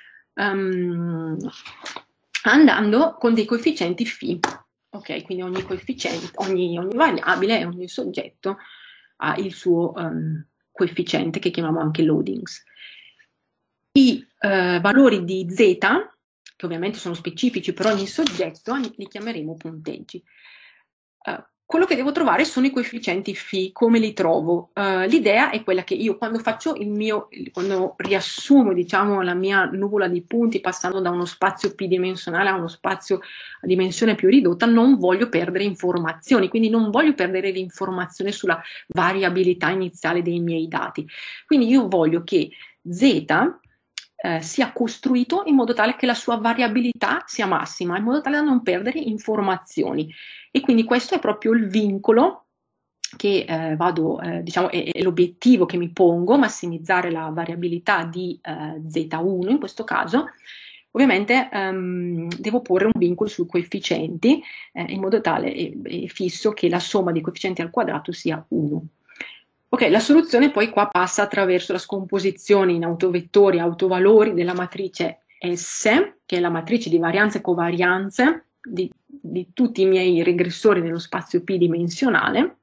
um, andando con dei coefficienti φ. Ok, quindi ogni coefficiente, ogni, ogni variabile e ogni soggetto ha il suo um, coefficiente, che chiamiamo anche loadings. I uh, valori di z, che ovviamente sono specifici per ogni soggetto, li chiameremo punteggi. Uh, quello che devo trovare sono i coefficienti φ, come li trovo? Uh, l'idea è quella che io quando faccio il mio, quando riassumo diciamo la mia nuvola di punti passando da uno spazio p dimensionale a uno spazio a dimensione più ridotta, non voglio perdere informazioni, quindi non voglio perdere l'informazione sulla variabilità iniziale dei miei dati. Quindi io voglio che z Eh, sia costruito in modo tale che la sua variabilità sia massima, in modo tale da non perdere informazioni. E quindi questo è proprio il vincolo che eh, vado, eh, diciamo, è, è l'obiettivo che mi pongo, massimizzare la variabilità di eh, Z uno in questo caso. Ovviamente ehm, devo porre un vincolo sui coefficienti eh, in modo tale e, e fisso che la somma dei coefficienti al quadrato sia uno. Ok, la soluzione poi qua passa attraverso la scomposizione in autovettori e autovalori della matrice S, che è la matrice di varianze e covarianze di, di tutti i miei regressori nello spazio P dimensionale.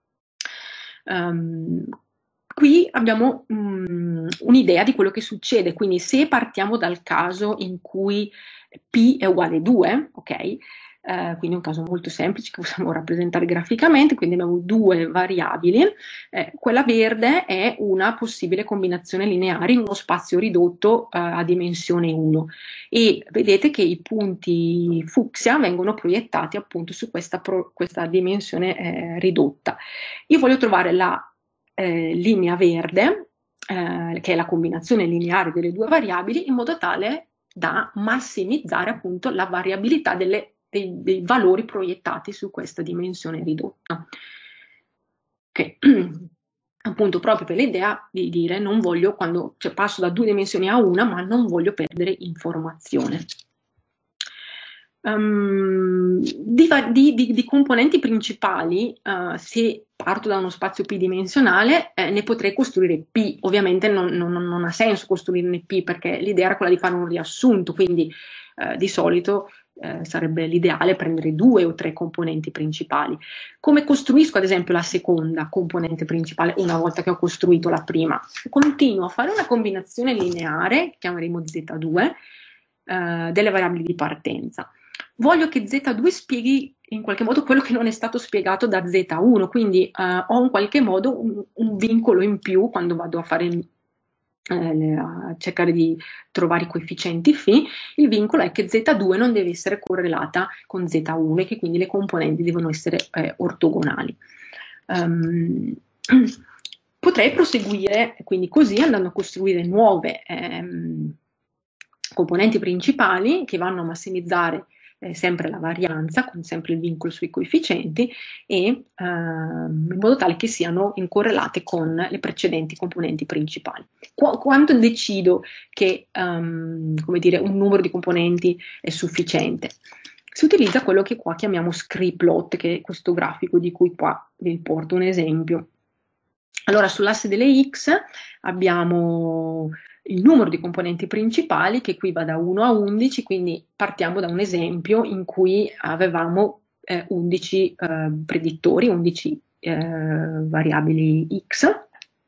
Um, qui abbiamo um, un'idea di quello che succede, quindi se partiamo dal caso in cui P è uguale a due, ok? Uh, quindi un caso molto semplice che possiamo rappresentare graficamente, quindi abbiamo due variabili, eh, quella verde è una possibile combinazione lineare in uno spazio ridotto uh, a dimensione uno e vedete che i punti fucsia vengono proiettati appunto su questa, pro, questa dimensione eh, ridotta. Io voglio trovare la eh, linea verde, eh, che è la combinazione lineare delle due variabili, in modo tale da massimizzare appunto la variabilità delle Dei, dei valori proiettati su questa dimensione ridotta. Okay. Appunto proprio per l'idea di dire non voglio, quando cioè, passo da due dimensioni a una, ma non voglio perdere informazione. Um, di, di, di, di componenti principali, uh, se parto da uno spazio p dimensionale, eh, ne potrei costruire p. Ovviamente non, non, non ha senso costruirne p, perché l'idea era quella di fare un riassunto, quindi uh, di solito eh, sarebbe l'ideale prendere due o tre componenti principali. Come costruisco ad esempio la seconda componente principale una volta che ho costruito la prima? Continuo a fare una combinazione lineare, che chiameremo Z due, eh, delle variabili di partenza. Voglio che Z due spieghi in qualche modo quello che non è stato spiegato da Z uno, quindi eh, ho in qualche modo un, un vincolo in più quando vado a fare eh, a cercare di trovare i coefficienti φ. Il vincolo è che Z due non deve essere correlata con Z uno e che quindi le componenti devono essere eh, ortogonali. Um, potrei proseguire quindi così, andando a costruire nuove ehm, componenti principali che vanno a massimizzare eh, sempre la varianza, con sempre il vincolo sui coefficienti, e ehm, in modo tale che siano incorrelate con le precedenti componenti principali. Qu- quando decido che um, come dire, un numero di componenti è sufficiente? Si utilizza quello che qua chiamiamo scree-plot, che è questo grafico di cui qua vi porto un esempio. Allora, sull'asse delle X abbiamo il numero di componenti principali, che qui va da uno a undici, quindi partiamo da un esempio in cui avevamo eh, undici eh, predittori, undici eh, variabili X,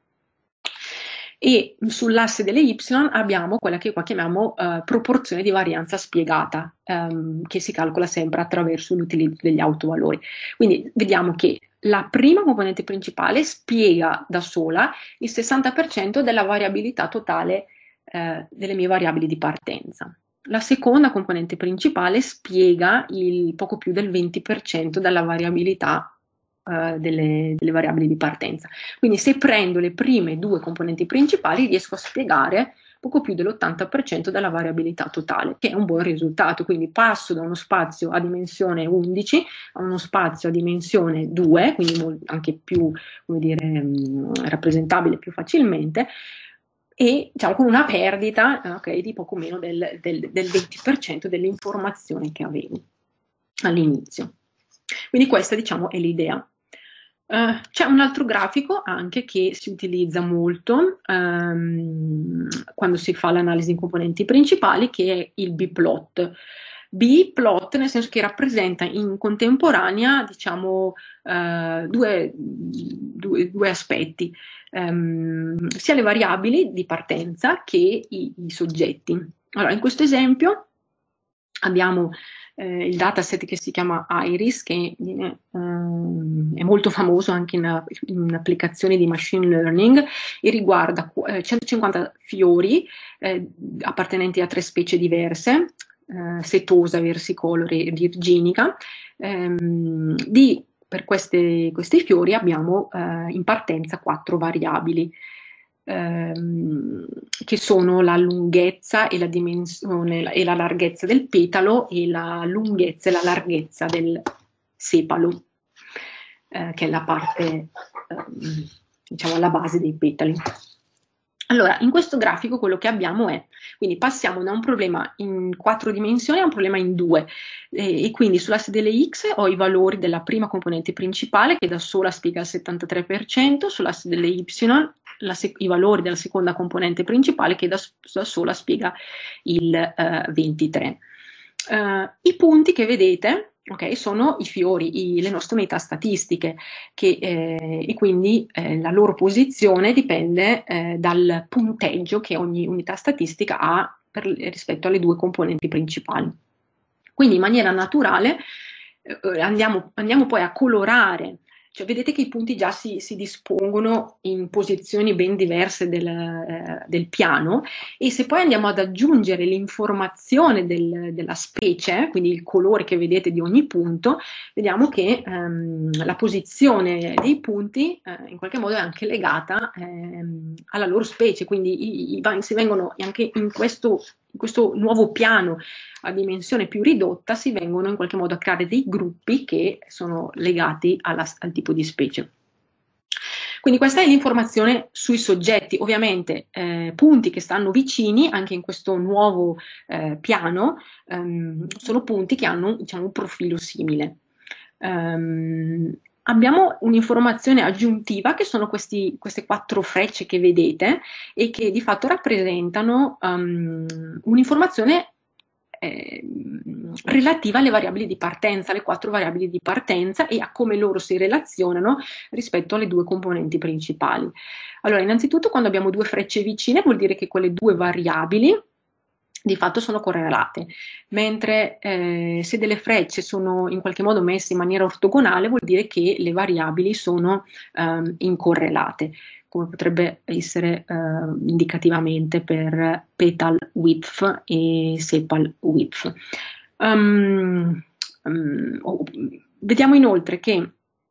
e sull'asse delle Y abbiamo quella che qua chiamiamo eh, proporzione di varianza spiegata, ehm, che si calcola sempre attraverso l'utilizzo degli autovalori. Quindi vediamo che la prima componente principale spiega da sola il sessanta per cento della variabilità totale eh, delle mie variabili di partenza. La seconda componente principale spiega il poco più del venti per cento della variabilità Uh, delle, delle variabili di partenza. Quindi se prendo le prime due componenti principali riesco a spiegare poco più dell'ottanta per cento della variabilità totale, che è un buon risultato. Quindi passo da uno spazio a dimensione undici a uno spazio a dimensione due, quindi anche più, come dire, mh, rappresentabile più facilmente, e diciamo con una perdita okay, di poco meno del, del, del venti per cento dell'informazione che avevo all'inizio. Quindi questa, diciamo, è l'idea. Uh, c'è un altro grafico anche che si utilizza molto um, quando si fa l'analisi in componenti principali, che è il B-plot. B-plot nel senso che rappresenta in contemporanea, diciamo, uh, due, due, due aspetti, um, sia le variabili di partenza che i, i soggetti. Allora, in questo esempio abbiamo Eh, il dataset che si chiama Iris, che eh, è molto famoso anche in, in applicazioni di machine learning e riguarda eh, centocinquanta fiori eh, appartenenti a tre specie diverse, eh, setosa, versicolore e virginica. Ehm, di, per queste, questi fiori abbiamo eh, in partenza quattro variabili, Ehm, che sono la lunghezza e la dimensione e la larghezza del petalo e la lunghezza e la larghezza del sepalo, eh, che è la parte, ehm, diciamo, alla base dei petali. Allora, in questo grafico quello che abbiamo è, quindi passiamo da un problema in quattro dimensioni a un problema in due, e, e quindi sull'asse delle X ho i valori della prima componente principale, che da sola spiega il settantatré per cento, sull'asse delle Y la, i valori della seconda componente principale, che da, da sola spiega il eh, ventitré per cento. Uh, I punti che vedete, okay, sono i fiori, i, le nostre unità statistiche, che, eh, e quindi eh, la loro posizione dipende eh, dal punteggio che ogni unità statistica ha per, rispetto alle due componenti principali. Quindi in maniera naturale eh, andiamo, andiamo poi a colorare. Cioè, vedete che i punti già si, si dispongono in posizioni ben diverse del, eh, del piano, e se poi andiamo ad aggiungere l'informazione del, della specie, quindi il colore che vedete di ogni punto, vediamo che ehm, la posizione dei punti eh, in qualche modo è anche legata ehm, alla loro specie, quindi i, i, si vengono anche in questo, in questo nuovo piano a dimensione più ridotta si vengono in qualche modo a creare dei gruppi che sono legati alla, al tipo di specie. Quindi questa è l'informazione sui soggetti, ovviamente eh, punti che stanno vicini anche in questo nuovo eh, piano ehm, sono punti che hanno, diciamo, un profilo simile. Um, Abbiamo un'informazione aggiuntiva che sono questi, queste quattro frecce che vedete e che di fatto rappresentano um, un'informazione eh, relativa alle variabili di partenza, alle quattro variabili di partenza e a come loro si relazionano rispetto alle due componenti principali. Allora, innanzitutto, quando abbiamo due frecce vicine vuol dire che quelle due variabili di fatto sono correlate, mentre eh, se delle frecce sono in qualche modo messe in maniera ortogonale vuol dire che le variabili sono ehm, incorrelate, come potrebbe essere eh, indicativamente per petal width e sepal width. Um, um, oh, vediamo inoltre che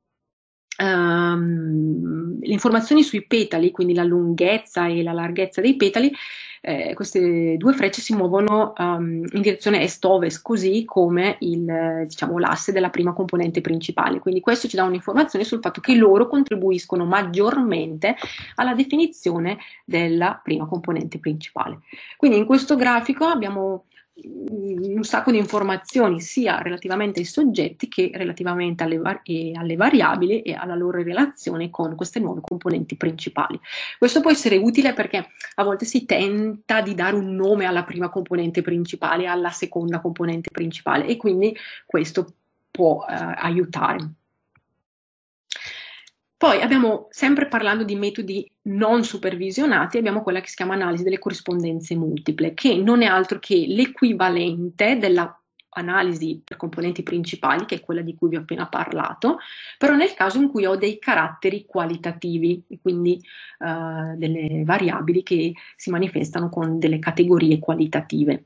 um, le informazioni sui petali, quindi la lunghezza e la larghezza dei petali, Eh, queste due frecce si muovono um, in direzione est-ovest, così come il, diciamo, l'asse della prima componente principale. Quindi questo ci dà un'informazione sul fatto che loro contribuiscono maggiormente alla definizione della prima componente principale. Quindi in questo grafico abbiamo un sacco di informazioni sia relativamente ai soggetti che relativamente alle, var- e alle variabili e alla loro relazione con queste nuove componenti principali. Questo può essere utile perché a volte si tenta di dare un nome alla prima componente principale, alla seconda componente principale, e quindi questo può eh, aiutare. Poi abbiamo, sempre parlando di metodi non supervisionati, abbiamo quella che si chiama analisi delle corrispondenze multiple, che non è altro che l'equivalente della analisi per componenti principali, che è quella di cui vi ho appena parlato, però nel caso in cui ho dei caratteri qualitativi, quindi uh, delle variabili che si manifestano con delle categorie qualitative.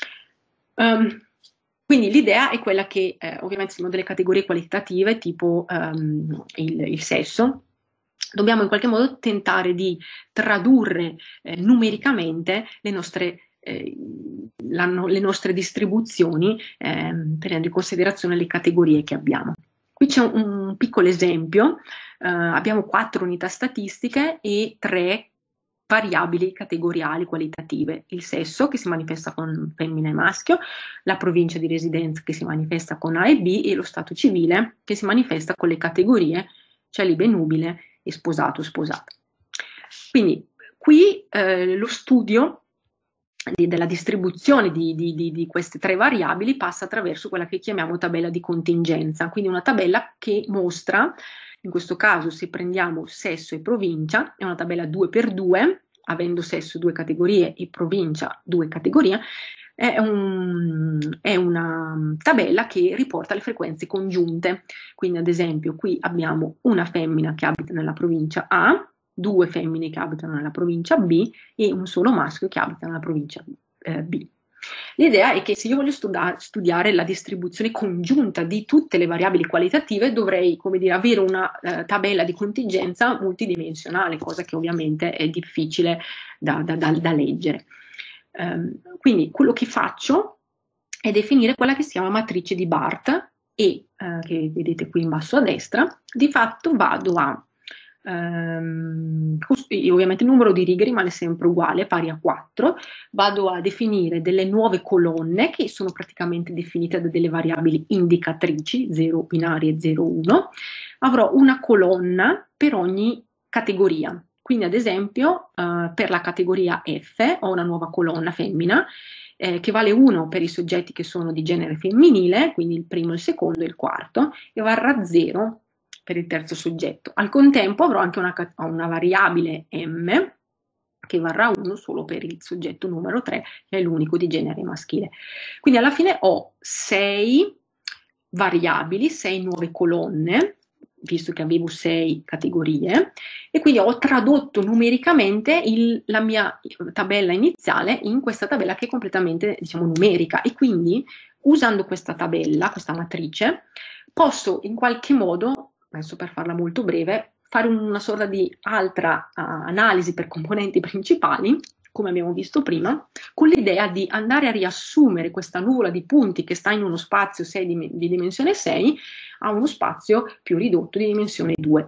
Um, Quindi l'idea è quella che eh, ovviamente sono delle categorie qualitative tipo um, il, il sesso. Dobbiamo in qualche modo tentare di tradurre eh, numericamente le nostre, eh, la, le nostre distribuzioni eh, prendendo in considerazione le categorie che abbiamo. Qui c'è un, un piccolo esempio, eh, abbiamo quattro unità statistiche e tre variabili categoriali qualitative: il sesso, che si manifesta con femmina e maschio, la provincia di residenza, che si manifesta con A e B, e lo stato civile, che si manifesta con le categorie celibe, nubile e sposato, sposata. Quindi qui eh, lo studio di, della distribuzione di, di, di, di queste tre variabili passa attraverso quella che chiamiamo tabella di contingenza, quindi una tabella che mostra, in questo caso se prendiamo sesso e provincia, è una tabella due per due, avendo sesso due categorie e provincia due categorie, è, un, è una tabella che riporta le frequenze congiunte. Quindi ad esempio qui abbiamo una femmina che abita nella provincia A, due femmine che abitano nella provincia B e un solo maschio che abita nella provincia eh, B. L'idea è che se io voglio studiare, studiare la distribuzione congiunta di tutte le variabili qualitative, dovrei, come dire, avere una eh, tabella di contingenza multidimensionale, cosa che ovviamente è difficile da, da, da, da leggere. Um, quindi quello che faccio è definire quella che si chiama matrice di Barth e, uh, che vedete qui in basso a destra, di fatto vado a Um, ovviamente il numero di righe rimane sempre uguale, pari a quattro, vado a definire delle nuove colonne che sono praticamente definite da delle variabili indicatrici, zero binarie e zero uno, avrò una colonna per ogni categoria, quindi ad esempio uh, per la categoria F ho una nuova colonna femmina eh, che vale uno per i soggetti che sono di genere femminile, quindi il primo, il secondo e il quarto, e varrà zero per il terzo soggetto. Al contempo avrò anche una, una variabile m che varrà uno solo per il soggetto numero tre, che è l'unico di genere maschile. Quindi alla fine ho sei variabili, sei nuove colonne, visto che avevo sei categorie, e quindi ho tradotto numericamente il, la mia tabella iniziale in questa tabella che è completamente, diciamo, numerica, e quindi usando questa tabella, questa matrice, posso in qualche modo, adesso per farla molto breve, fare una sorta di altra uh, analisi per componenti principali, come abbiamo visto prima, con l'idea di andare a riassumere questa nuvola di punti che sta in uno spazio sei di, di dimensione sei a uno spazio più ridotto di dimensione due.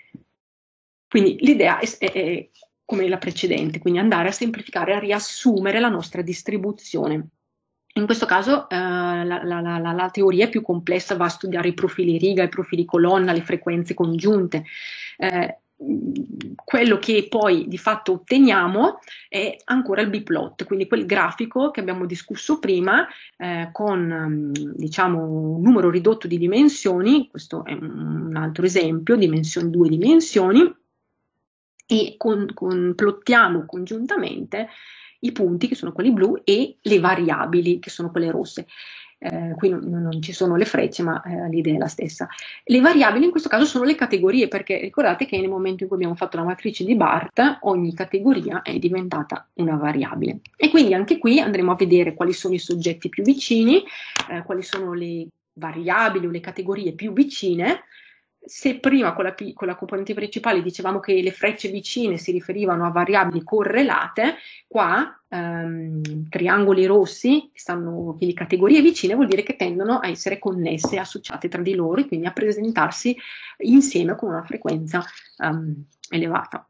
Quindi l'idea è, è, è come la precedente, quindi andare a semplificare, a riassumere la nostra distribuzione. In questo caso eh, la, la, la, la teoria è più complessa, va a studiare i profili riga, i profili colonna, le frequenze congiunte. Eh, quello che poi di fatto otteniamo è ancora il B-plot, quindi quel grafico che abbiamo discusso prima eh, con diciamo un numero ridotto di dimensioni, questo è un altro esempio, dimensioni, due dimensioni, e con, con, plottiamo congiuntamente i punti che sono quelli blu e le variabili che sono quelle rosse. Eh, qui non, non ci sono le frecce, ma eh, l'idea è la stessa. Le variabili in questo caso sono le categorie, perché ricordate che nel momento in cui abbiamo fatto la matrice di Barth, ogni categoria è diventata una variabile. E quindi anche qui andremo a vedere quali sono i soggetti più vicini, eh, quali sono le variabili o le categorie più vicine. Se prima con la, con la componente principale dicevamo che le frecce vicine si riferivano a variabili correlate, qua ehm, triangoli rossi, stanno, quindi categorie vicine, vuol dire che tendono a essere connesse, associate tra di loro e quindi a presentarsi insieme con una frequenza um, elevata.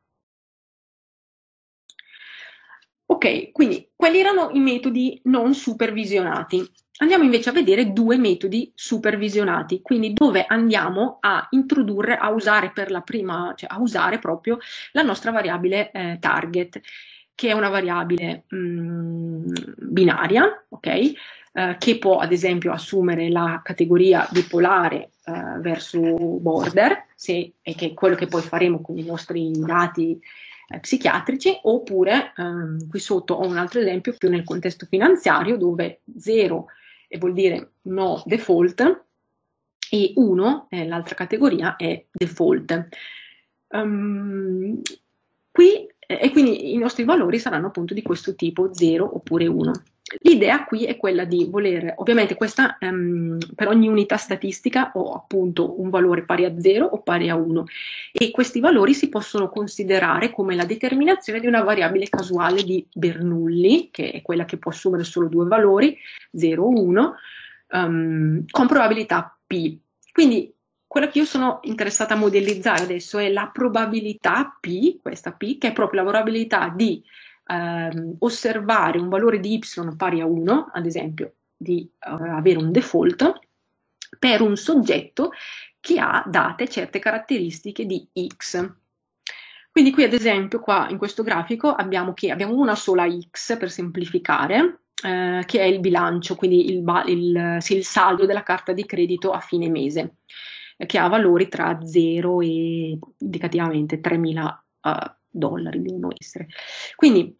Ok, quindi quelli erano i metodi non supervisionati. Andiamo invece a vedere due metodi supervisionati, quindi dove andiamo a introdurre, a usare per la prima, cioè a usare proprio la nostra variabile eh, target, che è una variabile mh, binaria, ok? Eh, che può ad esempio assumere la categoria bipolare eh, verso border, se, e che è quello che poi faremo con i nostri dati eh, psichiatrici, oppure ehm, qui sotto ho un altro esempio più nel contesto finanziario, dove zero e vuol dire no default e uno, eh, l'altra categoria, è default. Um, qui, eh, e quindi i nostri valori saranno appunto di questo tipo, zero oppure uno. L'idea qui è quella di voler, ovviamente questa um, per ogni unità statistica ho appunto un valore pari a zero o pari a uno, e questi valori si possono considerare come la determinazione di una variabile casuale di Bernoulli, che è quella che può assumere solo due valori, zero o uno, um, con probabilità P. Quindi quello che io sono interessata a modellizzare adesso è la probabilità P, questa P, che è proprio la probabilità di ehm, osservare un valore di y pari a uno, ad esempio di eh, avere un default, per un soggetto che ha date certe caratteristiche di x. Quindi qui ad esempio qua in questo grafico abbiamo che abbiamo una sola x per semplificare, eh, che è il bilancio, quindi il, il, sì, il saldo della carta di credito a fine mese, eh, che ha valori tra zero e indicativamente tremila uh, dollari devono essere. Quindi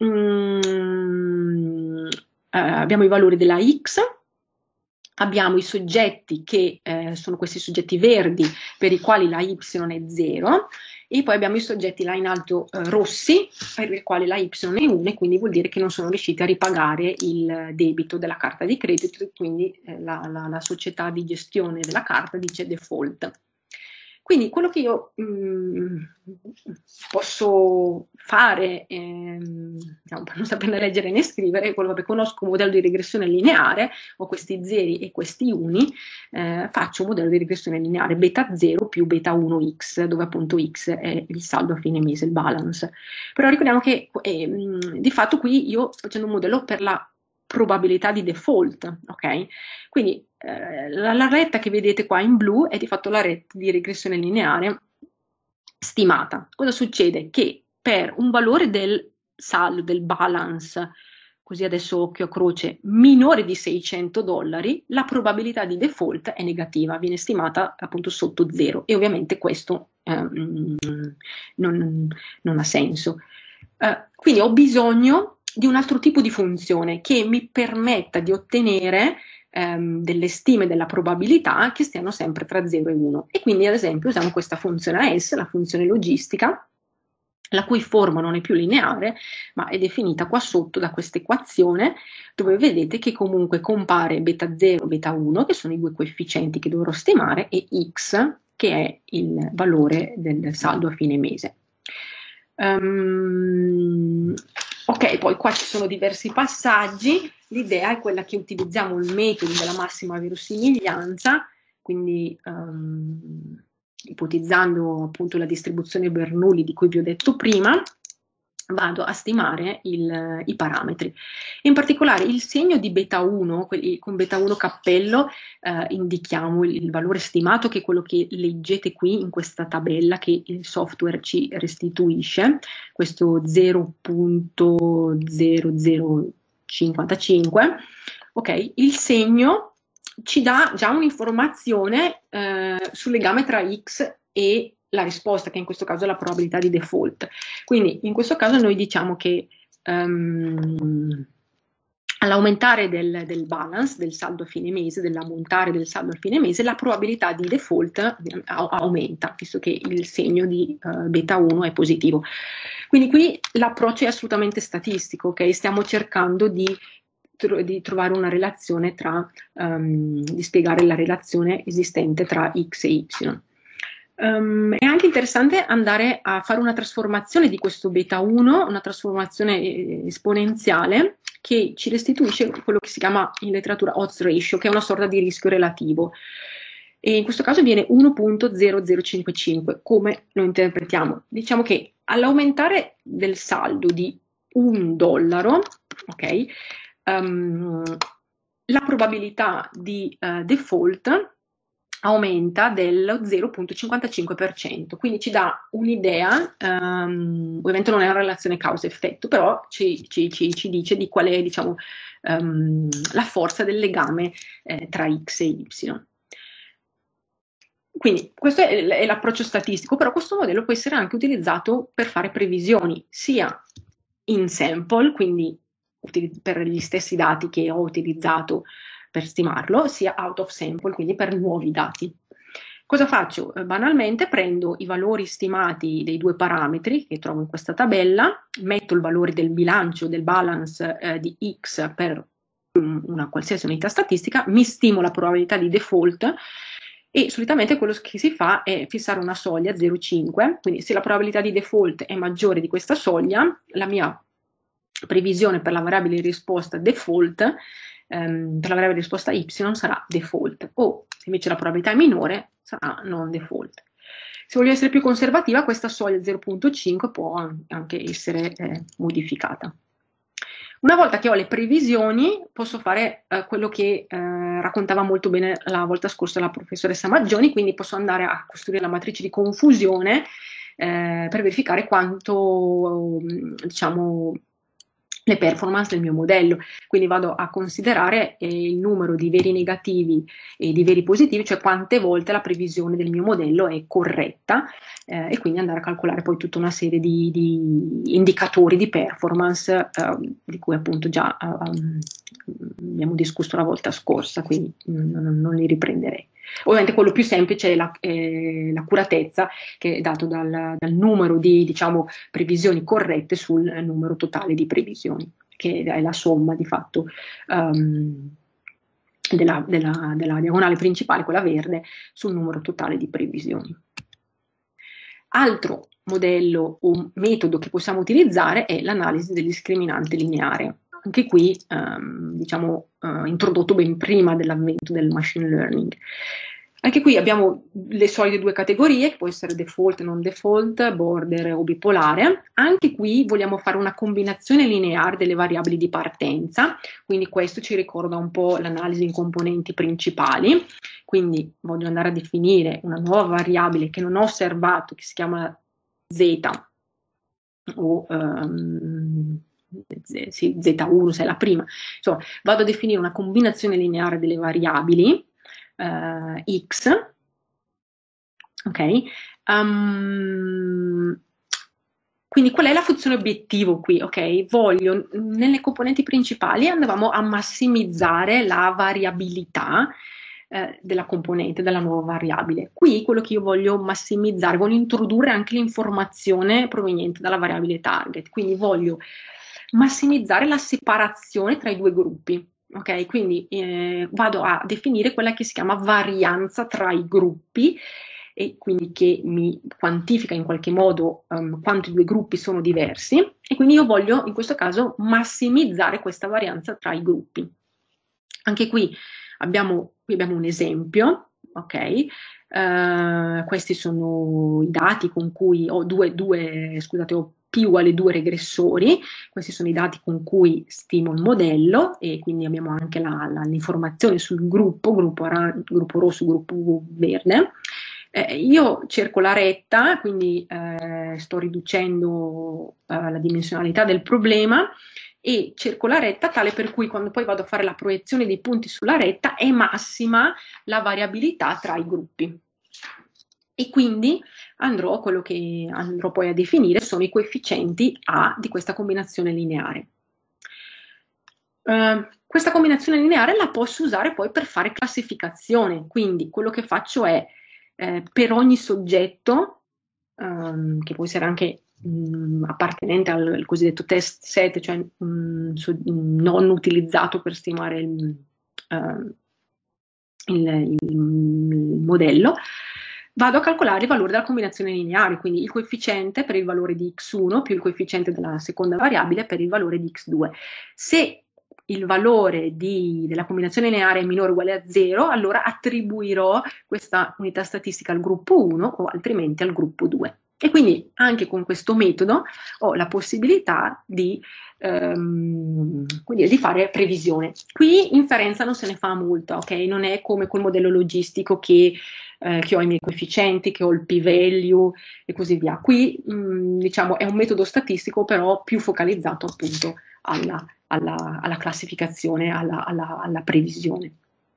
mm, eh, abbiamo i valori della x, abbiamo i soggetti che eh, sono questi soggetti verdi per i quali la y è zero, e poi abbiamo i soggetti là in alto eh, rossi per i quali la y è uno, e quindi vuol dire che non sono riusciti a ripagare il debito della carta di credito, e quindi eh, la, la, la società di gestione della carta dice default. Quindi quello che io mh, posso fare, ehm, diciamo, per non saperne leggere né scrivere, è quello che conosco un modello di regressione lineare, ho questi zeri e questi uni, eh, faccio un modello di regressione lineare beta zero più beta uno x, dove appunto x è il saldo a fine mese, il balance. Però ricordiamo che eh, mh, di fatto qui io sto facendo un modello per la probabilità di default, ok? Quindi eh, la, la retta che vedete qua in blu è di fatto la retta di regressione lineare stimata. Cosa succede? Che per un valore del saldo, del balance, così adesso occhio a croce, minore di seicento dollari, la probabilità di default è negativa, viene stimata appunto sotto zero, e ovviamente questo eh, non, non ha senso. Eh, quindi ho bisogno di un altro tipo di funzione che mi permetta di ottenere ehm, delle stime della probabilità che stiano sempre tra zero e uno. E quindi ad esempio usiamo questa funzione A S, la funzione logistica, la cui forma non è più lineare, ma è definita qua sotto da questa equazione, dove vedete che comunque compare beta zero, beta uno, che sono i due coefficienti che dovrò stimare, e x, che è il valore del saldo a fine mese. Um, ok, poi qua ci sono diversi passaggi. L'idea è quella che utilizziamo il metodo della massima verosimiglianza, quindi um, ipotizzando appunto la distribuzione Bernoulli di cui vi ho detto prima, vado a stimare il, i parametri. In particolare il segno di beta uno, quelli, con beta uno cappello, eh, indichiamo il, il valore stimato, che è quello che leggete qui in questa tabella che il software ci restituisce, questo zero virgola zero zero cinquantacinque. Ok, il segno ci dà già un'informazione eh, sul legame tra x e la risposta, che in questo caso è la probabilità di default. Quindi in questo caso noi diciamo che um, all'aumentare del, del balance, del saldo a fine mese, dell'ammontare del saldo a fine mese, la probabilità di default aumenta, visto che il segno di uh, beta uno è positivo. Quindi qui l'approccio è assolutamente statistico, ok? Stiamo cercando di di trovare una relazione tra, um, di spiegare la relazione esistente tra x e y. Um, è anche interessante andare a fare una trasformazione di questo beta uno, una trasformazione esponenziale che ci restituisce quello che si chiama in letteratura odds ratio, che è una sorta di rischio relativo. E in questo caso viene uno virgola zero zero cinquantacinque. Come lo interpretiamo? Diciamo che all'aumentare del saldo di un dollaro, ok, um, la probabilità di uh, default aumenta dello zero virgola cinquantacinque per cento, quindi ci dà un'idea, um, ovviamente non è una relazione causa-effetto, però ci, ci, ci, ci dice di qual è, diciamo, um, la forza del legame eh, tra x e y. Quindi questo è, è l'approccio statistico, però questo modello può essere anche utilizzato per fare previsioni, sia in sample, quindi per gli stessi dati che ho utilizzato per stimarlo, sia out of sample, quindi per nuovi dati. Cosa faccio? Eh, banalmente prendo i valori stimati dei due parametri che trovo in questa tabella, metto il valore del bilancio, del balance eh, di x per um, una qualsiasi unità statistica, mi stimo la probabilità di default e solitamente quello che si fa è fissare una soglia zero virgola cinque, quindi se la probabilità di default è maggiore di questa soglia, la mia previsione per la variabile risposta default, ehm, per la variabile risposta y sarà default, o se invece la probabilità è minore sarà non default. Se voglio essere più conservativa, questa soglia zero virgola cinque può anche essere eh, modificata. Una volta che ho le previsioni, posso fare eh, quello che eh, raccontava molto bene la volta scorsa la professoressa Maggioni, quindi posso andare a costruire la matrice di confusione eh, per verificare quanto, diciamo, le performance del mio modello, quindi vado a considerare eh, il numero di veri negativi e di veri positivi, cioè quante volte la previsione del mio modello è corretta eh, e quindi andare a calcolare poi tutta una serie di, di indicatori di performance eh, di cui appunto già um, abbiamo discusso la volta scorsa, quindi non, non li riprenderei. Ovviamente quello più semplice è l'accuratezza, che è dato dal, dal numero di, diciamo, previsioni corrette sul numero totale di previsioni, che è la somma di fatto um, della, della, della diagonale principale, quella verde, sul numero totale di previsioni. Altro modello o metodo che possiamo utilizzare è l'analisi del discriminante lineare. Anche qui, um, diciamo, uh, introdotto ben prima dell'avvento del machine learning. Anche qui abbiamo le solite due categorie, che può essere default, non default, border o bipolare. Anche qui vogliamo fare una combinazione lineare delle variabili di partenza, quindi questo ci ricorda un po' l'analisi in componenti principali. Quindi voglio andare a definire una nuova variabile che non ho osservato, che si chiama z, o um, Z, sì, Z uno se è la prima, insomma vado a definire una combinazione lineare delle variabili uh, x, ok? Um, quindi qual è la funzione obiettivo qui? Ok, voglio nelle componenti principali andavamo a massimizzare la variabilità eh, della componente, della nuova variabile. Qui quello che io voglio massimizzare, voglio introdurre anche l'informazione proveniente dalla variabile target, quindi voglio massimizzare la separazione tra i due gruppi. Ok, quindi eh, vado a definire quella che si chiama varianza tra i gruppi e quindi che mi quantifica in qualche modo um, quanto i due gruppi sono diversi, e quindi io voglio in questo caso massimizzare questa varianza tra i gruppi. Anche qui abbiamo, qui abbiamo un esempio, ok? Uh, questi sono i dati con cui ho due, due scusate, ho più alle due regressori. Questi sono i dati con cui stimo il modello e quindi abbiamo anche la, la, l'informazione sul gruppo, gruppo, aran- gruppo rosso, gruppo verde. Eh, io cerco la retta, quindi eh, sto riducendo eh, la dimensionalità del problema e cerco la retta tale per cui quando poi vado a fare la proiezione dei punti sulla retta è massima la variabilità tra i gruppi. E quindi andrò, quello che andrò poi a definire sono i coefficienti A di questa combinazione lineare. Uh, questa combinazione lineare la posso usare poi per fare classificazione, quindi quello che faccio è eh, per ogni soggetto, um, che può essere anche um, appartenente al, al cosiddetto test set, cioè um, so, non utilizzato per stimare il, uh, il, il, il modello, vado a calcolare il valore della combinazione lineare, quindi il coefficiente per il valore di x uno più il coefficiente della seconda variabile per il valore di x due. Se il valore di, della combinazione lineare è minore o uguale a zero, allora attribuirò questa unità statistica al gruppo uno o altrimenti al gruppo due. E quindi anche con questo metodo ho la possibilità di, ehm, quindi di fare previsione. Qui inferenza non se ne fa molta, ok? Non è come col modello logistico che, eh, che ho i miei coefficienti, che ho il p-value e così via. Qui mh, diciamo è un metodo statistico però più focalizzato appunto alla, alla, alla classificazione, alla, alla, alla previsione.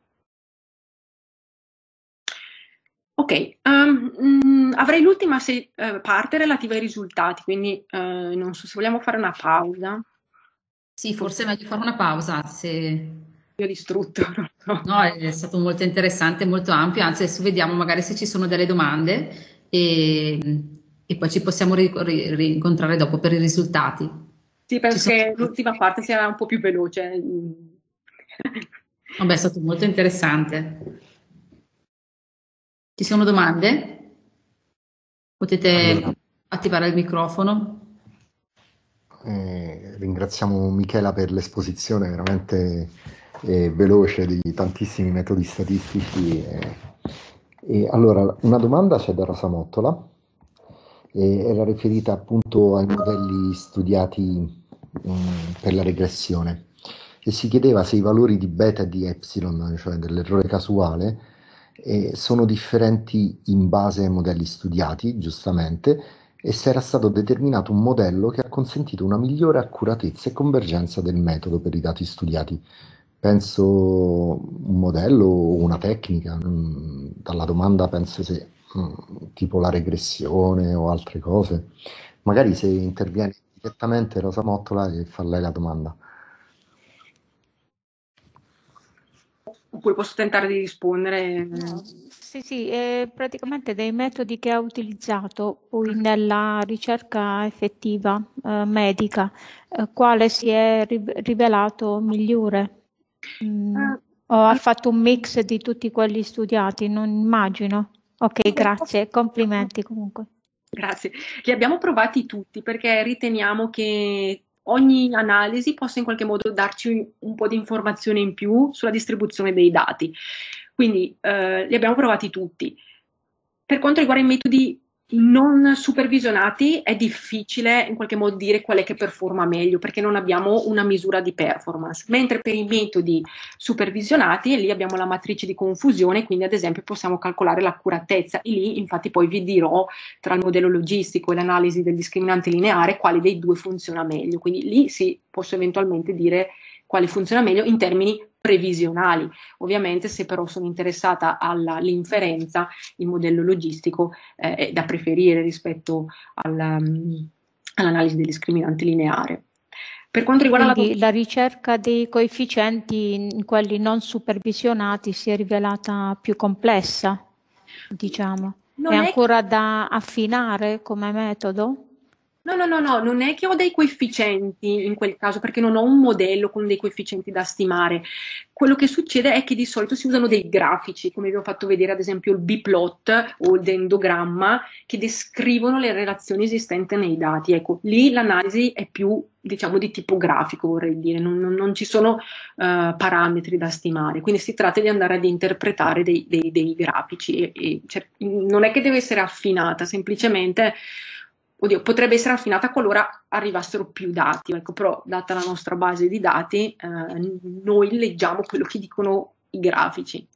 Ok, um, mh, avrei l'ultima se, uh, parte relativa ai risultati, quindi uh, non so se vogliamo fare una pausa. Sì, forse è meglio fare una pausa. Se... Io ho distrutto, non so. No, è stato molto interessante, molto ampio, anzi adesso vediamo magari se ci sono delle domande e, e poi ci possiamo ri- ri- rincontrare dopo per i risultati. Sì, Ci penso sono... che l'ultima parte sia un po' più veloce. Vabbè, è stato molto interessante. Ci sono domande? Allora, Potete attivare il microfono. eh, ringraziamo Michela per l'esposizione veramente eh, veloce di tantissimi metodi statistici. eh. E allora, una domanda c'è da Rosa Mottola, e era riferita appunto ai modelli studiati mh, per la regressione e si chiedeva se i valori di beta e di epsilon, cioè dell'errore casuale, eh, sono differenti in base ai modelli studiati, giustamente, e se era stato determinato un modello che ha consentito una migliore accuratezza e convergenza del metodo per i dati studiati. Penso un modello o una tecnica, mm, dalla domanda penso se mm, tipo la regressione o altre cose. Magari se interviene direttamente Rosa Mottola e fa lei la domanda. Oppure posso tentare di rispondere. No, sì, sì, eh, praticamente dei metodi che ha utilizzato poi nella ricerca effettiva eh, medica, eh, quale si è ri- rivelato migliore? Mm, Eh, o ha fatto un mix di tutti quelli studiati, non immagino. Ok, grazie, complimenti comunque. Grazie. Li abbiamo provati tutti perché riteniamo che ogni analisi possa in qualche modo darci un po' di informazione in più sulla distribuzione dei dati. Quindi eh, li abbiamo provati tutti. Per quanto riguarda i metodi non supervisionati, è difficile in qualche modo dire qual è che performa meglio perché non abbiamo una misura di performance. Mentre per i metodi supervisionati, lì abbiamo la matrice di confusione, quindi ad esempio possiamo calcolare l'accuratezza. E lì, infatti, poi vi dirò tra il modello logistico e l'analisi del discriminante lineare quale dei due funziona meglio. Quindi lì sì, posso eventualmente dire quale funziona meglio in termini previsionali. Ovviamente, se però sono interessata all'inferenza, il modello logistico eh, è da preferire rispetto alla, um, all'analisi del discriminante lineare. Per quanto riguarda Quindi la... la ricerca dei coefficienti in quelli non supervisionati si è rivelata più complessa, diciamo. È non è ancora da affinare come metodo? No, no, no, no, non è che ho dei coefficienti in quel caso, perché non ho un modello con dei coefficienti da stimare. Quello che succede è che di solito si usano dei grafici, come vi ho fatto vedere ad esempio il B-plot o il dendogramma, che descrivono le relazioni esistenti nei dati. Ecco, lì l'analisi è più, diciamo, di tipo grafico, vorrei dire, non, non- non ci sono uh, parametri da stimare, quindi si tratta di andare ad interpretare dei, dei- dei grafici. E, e, cioè, non è che deve essere affinata, semplicemente oddio, potrebbe essere affinata qualora arrivassero più dati, ecco, però data la nostra base di dati, eh, noi leggiamo quello che dicono i grafici.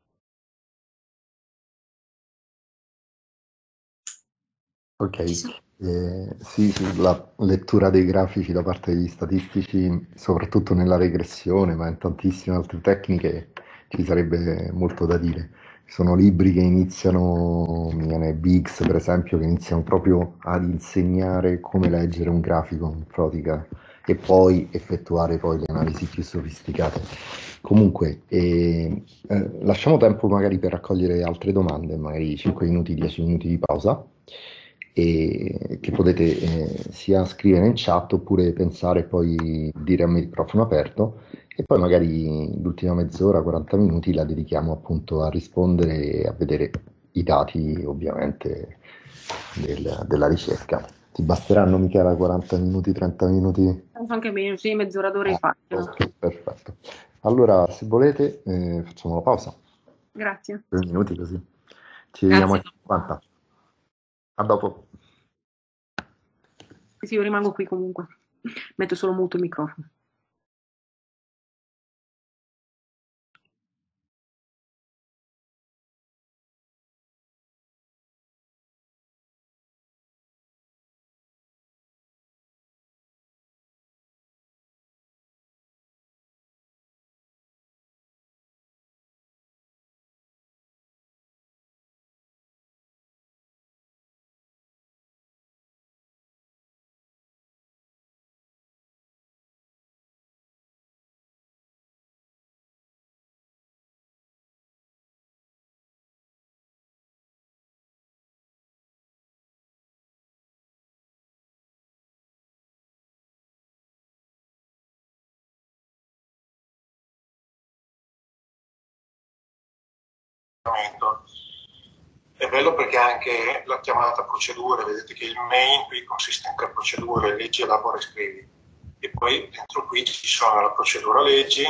Ok, eh, sì, la lettura dei grafici da parte degli statistici, soprattutto nella regressione, ma in tantissime altre tecniche, ci sarebbe molto da dire. Ci sono libri che iniziano, mi viene Biggs per esempio, che iniziano proprio ad insegnare come leggere un grafico in pratica e poi effettuare poi le analisi più sofisticate. Comunque, eh, eh, lasciamo tempo magari per raccogliere altre domande, magari cinque minuti, dieci minuti di pausa, e che potete eh, sia scrivere in chat oppure pensare e poi dire a me il microfono aperto e poi magari l'ultima mezz'ora, quaranta minuti la dedichiamo appunto a rispondere e a vedere i dati ovviamente del- della ricerca. Ti basteranno Michela quaranta minuti, trenta minuti? Anche bene, sì, mezz'ora dovrei Ah, farcela. ok, perfetto. Allora, se volete, eh, facciamo la pausa. Grazie. Due minuti così. Ci vediamo a Grazie. cinquanta. A dopo. Sì, io rimango qui comunque. Metto solo muto il microfono. È bello perché anche la chiamata procedure, vedete che il main qui consiste in tre procedure, leggi, elabora e scrivi. E poi dentro qui ci sono la procedura leggi,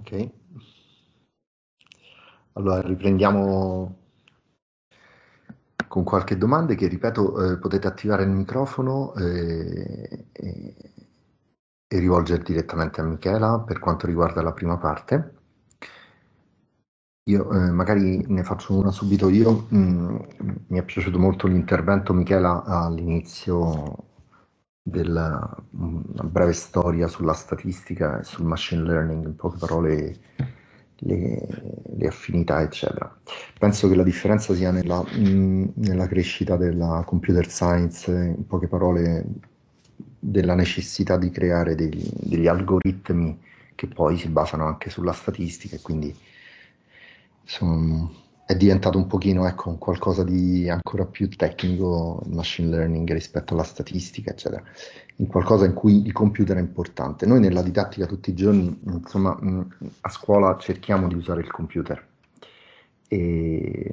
Ok. Allora riprendiamo con qualche domanda che, ripeto, eh, potete attivare il microfono eh, e, e rivolgere direttamente a Michela per quanto riguarda la prima parte. Io eh, magari ne faccio una subito io. Mm, mi è piaciuto molto l'intervento, Michela, all'inizio della una breve storia sulla statistica e sul machine learning, in poche parole le, le affinità, eccetera. Penso che la differenza sia nella, mh, nella crescita della computer science, in poche parole della necessità di creare degli, degli algoritmi che poi si basano anche sulla statistica e quindi sono, è diventato un pochino, ecco, un qualcosa di ancora più tecnico il machine learning rispetto alla statistica, eccetera, in qualcosa in cui il computer è importante. Noi nella didattica tutti i giorni, insomma, mh, a scuola cerchiamo di usare il computer e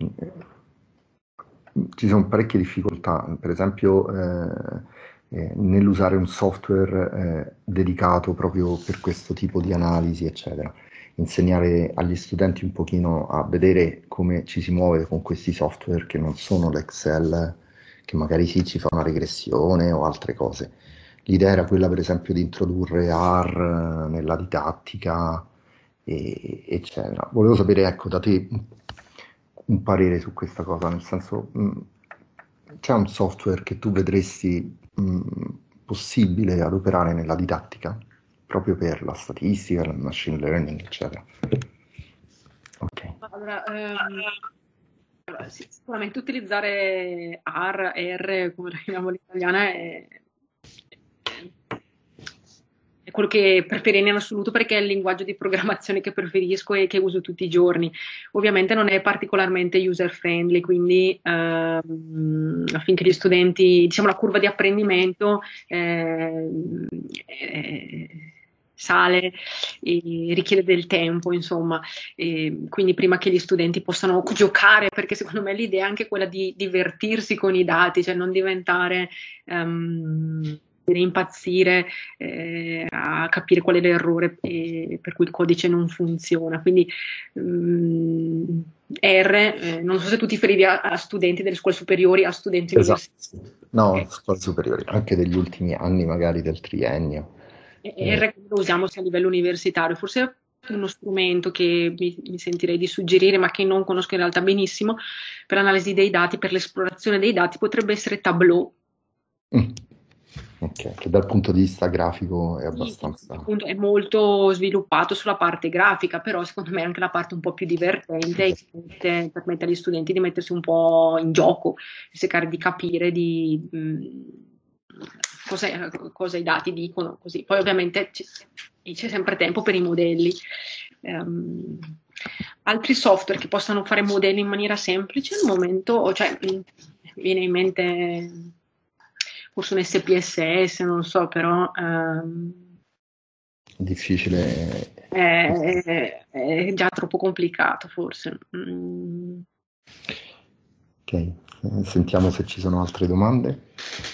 ci sono parecchie difficoltà, per esempio eh, eh, nell'usare un software eh, dedicato proprio per questo tipo di analisi, eccetera. Insegnare agli studenti un pochino a vedere come ci si muove con questi software che non sono l'Excel, che magari sì ci fa una regressione o altre cose. L'idea era quella, per esempio, di introdurre A R nella didattica, e, eccetera. Volevo sapere, ecco, da te un parere su questa cosa, nel senso, mh, c'è un software che tu vedresti mh, possibile adoperare nella didattica? Proprio per la statistica, il machine learning, eccetera. Ok. Allora, ehm, allora, sì, sicuramente utilizzare A R, R, come la chiamiamo l'italiana, è, è quello che preferisco in assoluto perché è il linguaggio di programmazione che preferisco e che uso tutti i giorni. Ovviamente non è particolarmente user friendly, quindi ehm, affinché gli studenti, diciamo, la curva di apprendimento eh, eh, sale e richiede del tempo, insomma, e quindi prima che gli studenti possano giocare, perché secondo me l'idea è anche quella di divertirsi con i dati, cioè non diventare um, impazzire eh, a capire qual è l'errore eh, per cui il codice non funziona. Quindi um, R, eh, non so se tu ti riferivi a, a studenti delle scuole superiori, a studenti esatto. universitari. No, okay. Scuole superiori, anche degli ultimi anni, magari del triennio. E R lo usiamo sia a livello universitario, forse è uno strumento che mi, mi sentirei di suggerire, ma che non conosco in realtà benissimo, per l'analisi dei dati, per l'esplorazione dei dati, potrebbe essere Tableau. Mm. Ok, che dal punto di vista grafico è abbastanza... Appunto, è molto sviluppato sulla parte grafica, però secondo me è anche la parte un po' più divertente e che permette agli studenti di mettersi un po' in gioco, di cercare di capire, di... Mh, Cosa, cosa i dati dicono, così. Poi ovviamente c'è, c'è sempre tempo per i modelli. Um, altri software che possano fare modelli in maniera semplice al momento, cioè mi viene in mente forse un S P S S, non so, però um, difficile, è, è, è già troppo complicato forse. Mm. Ok, sentiamo se ci sono altre domande.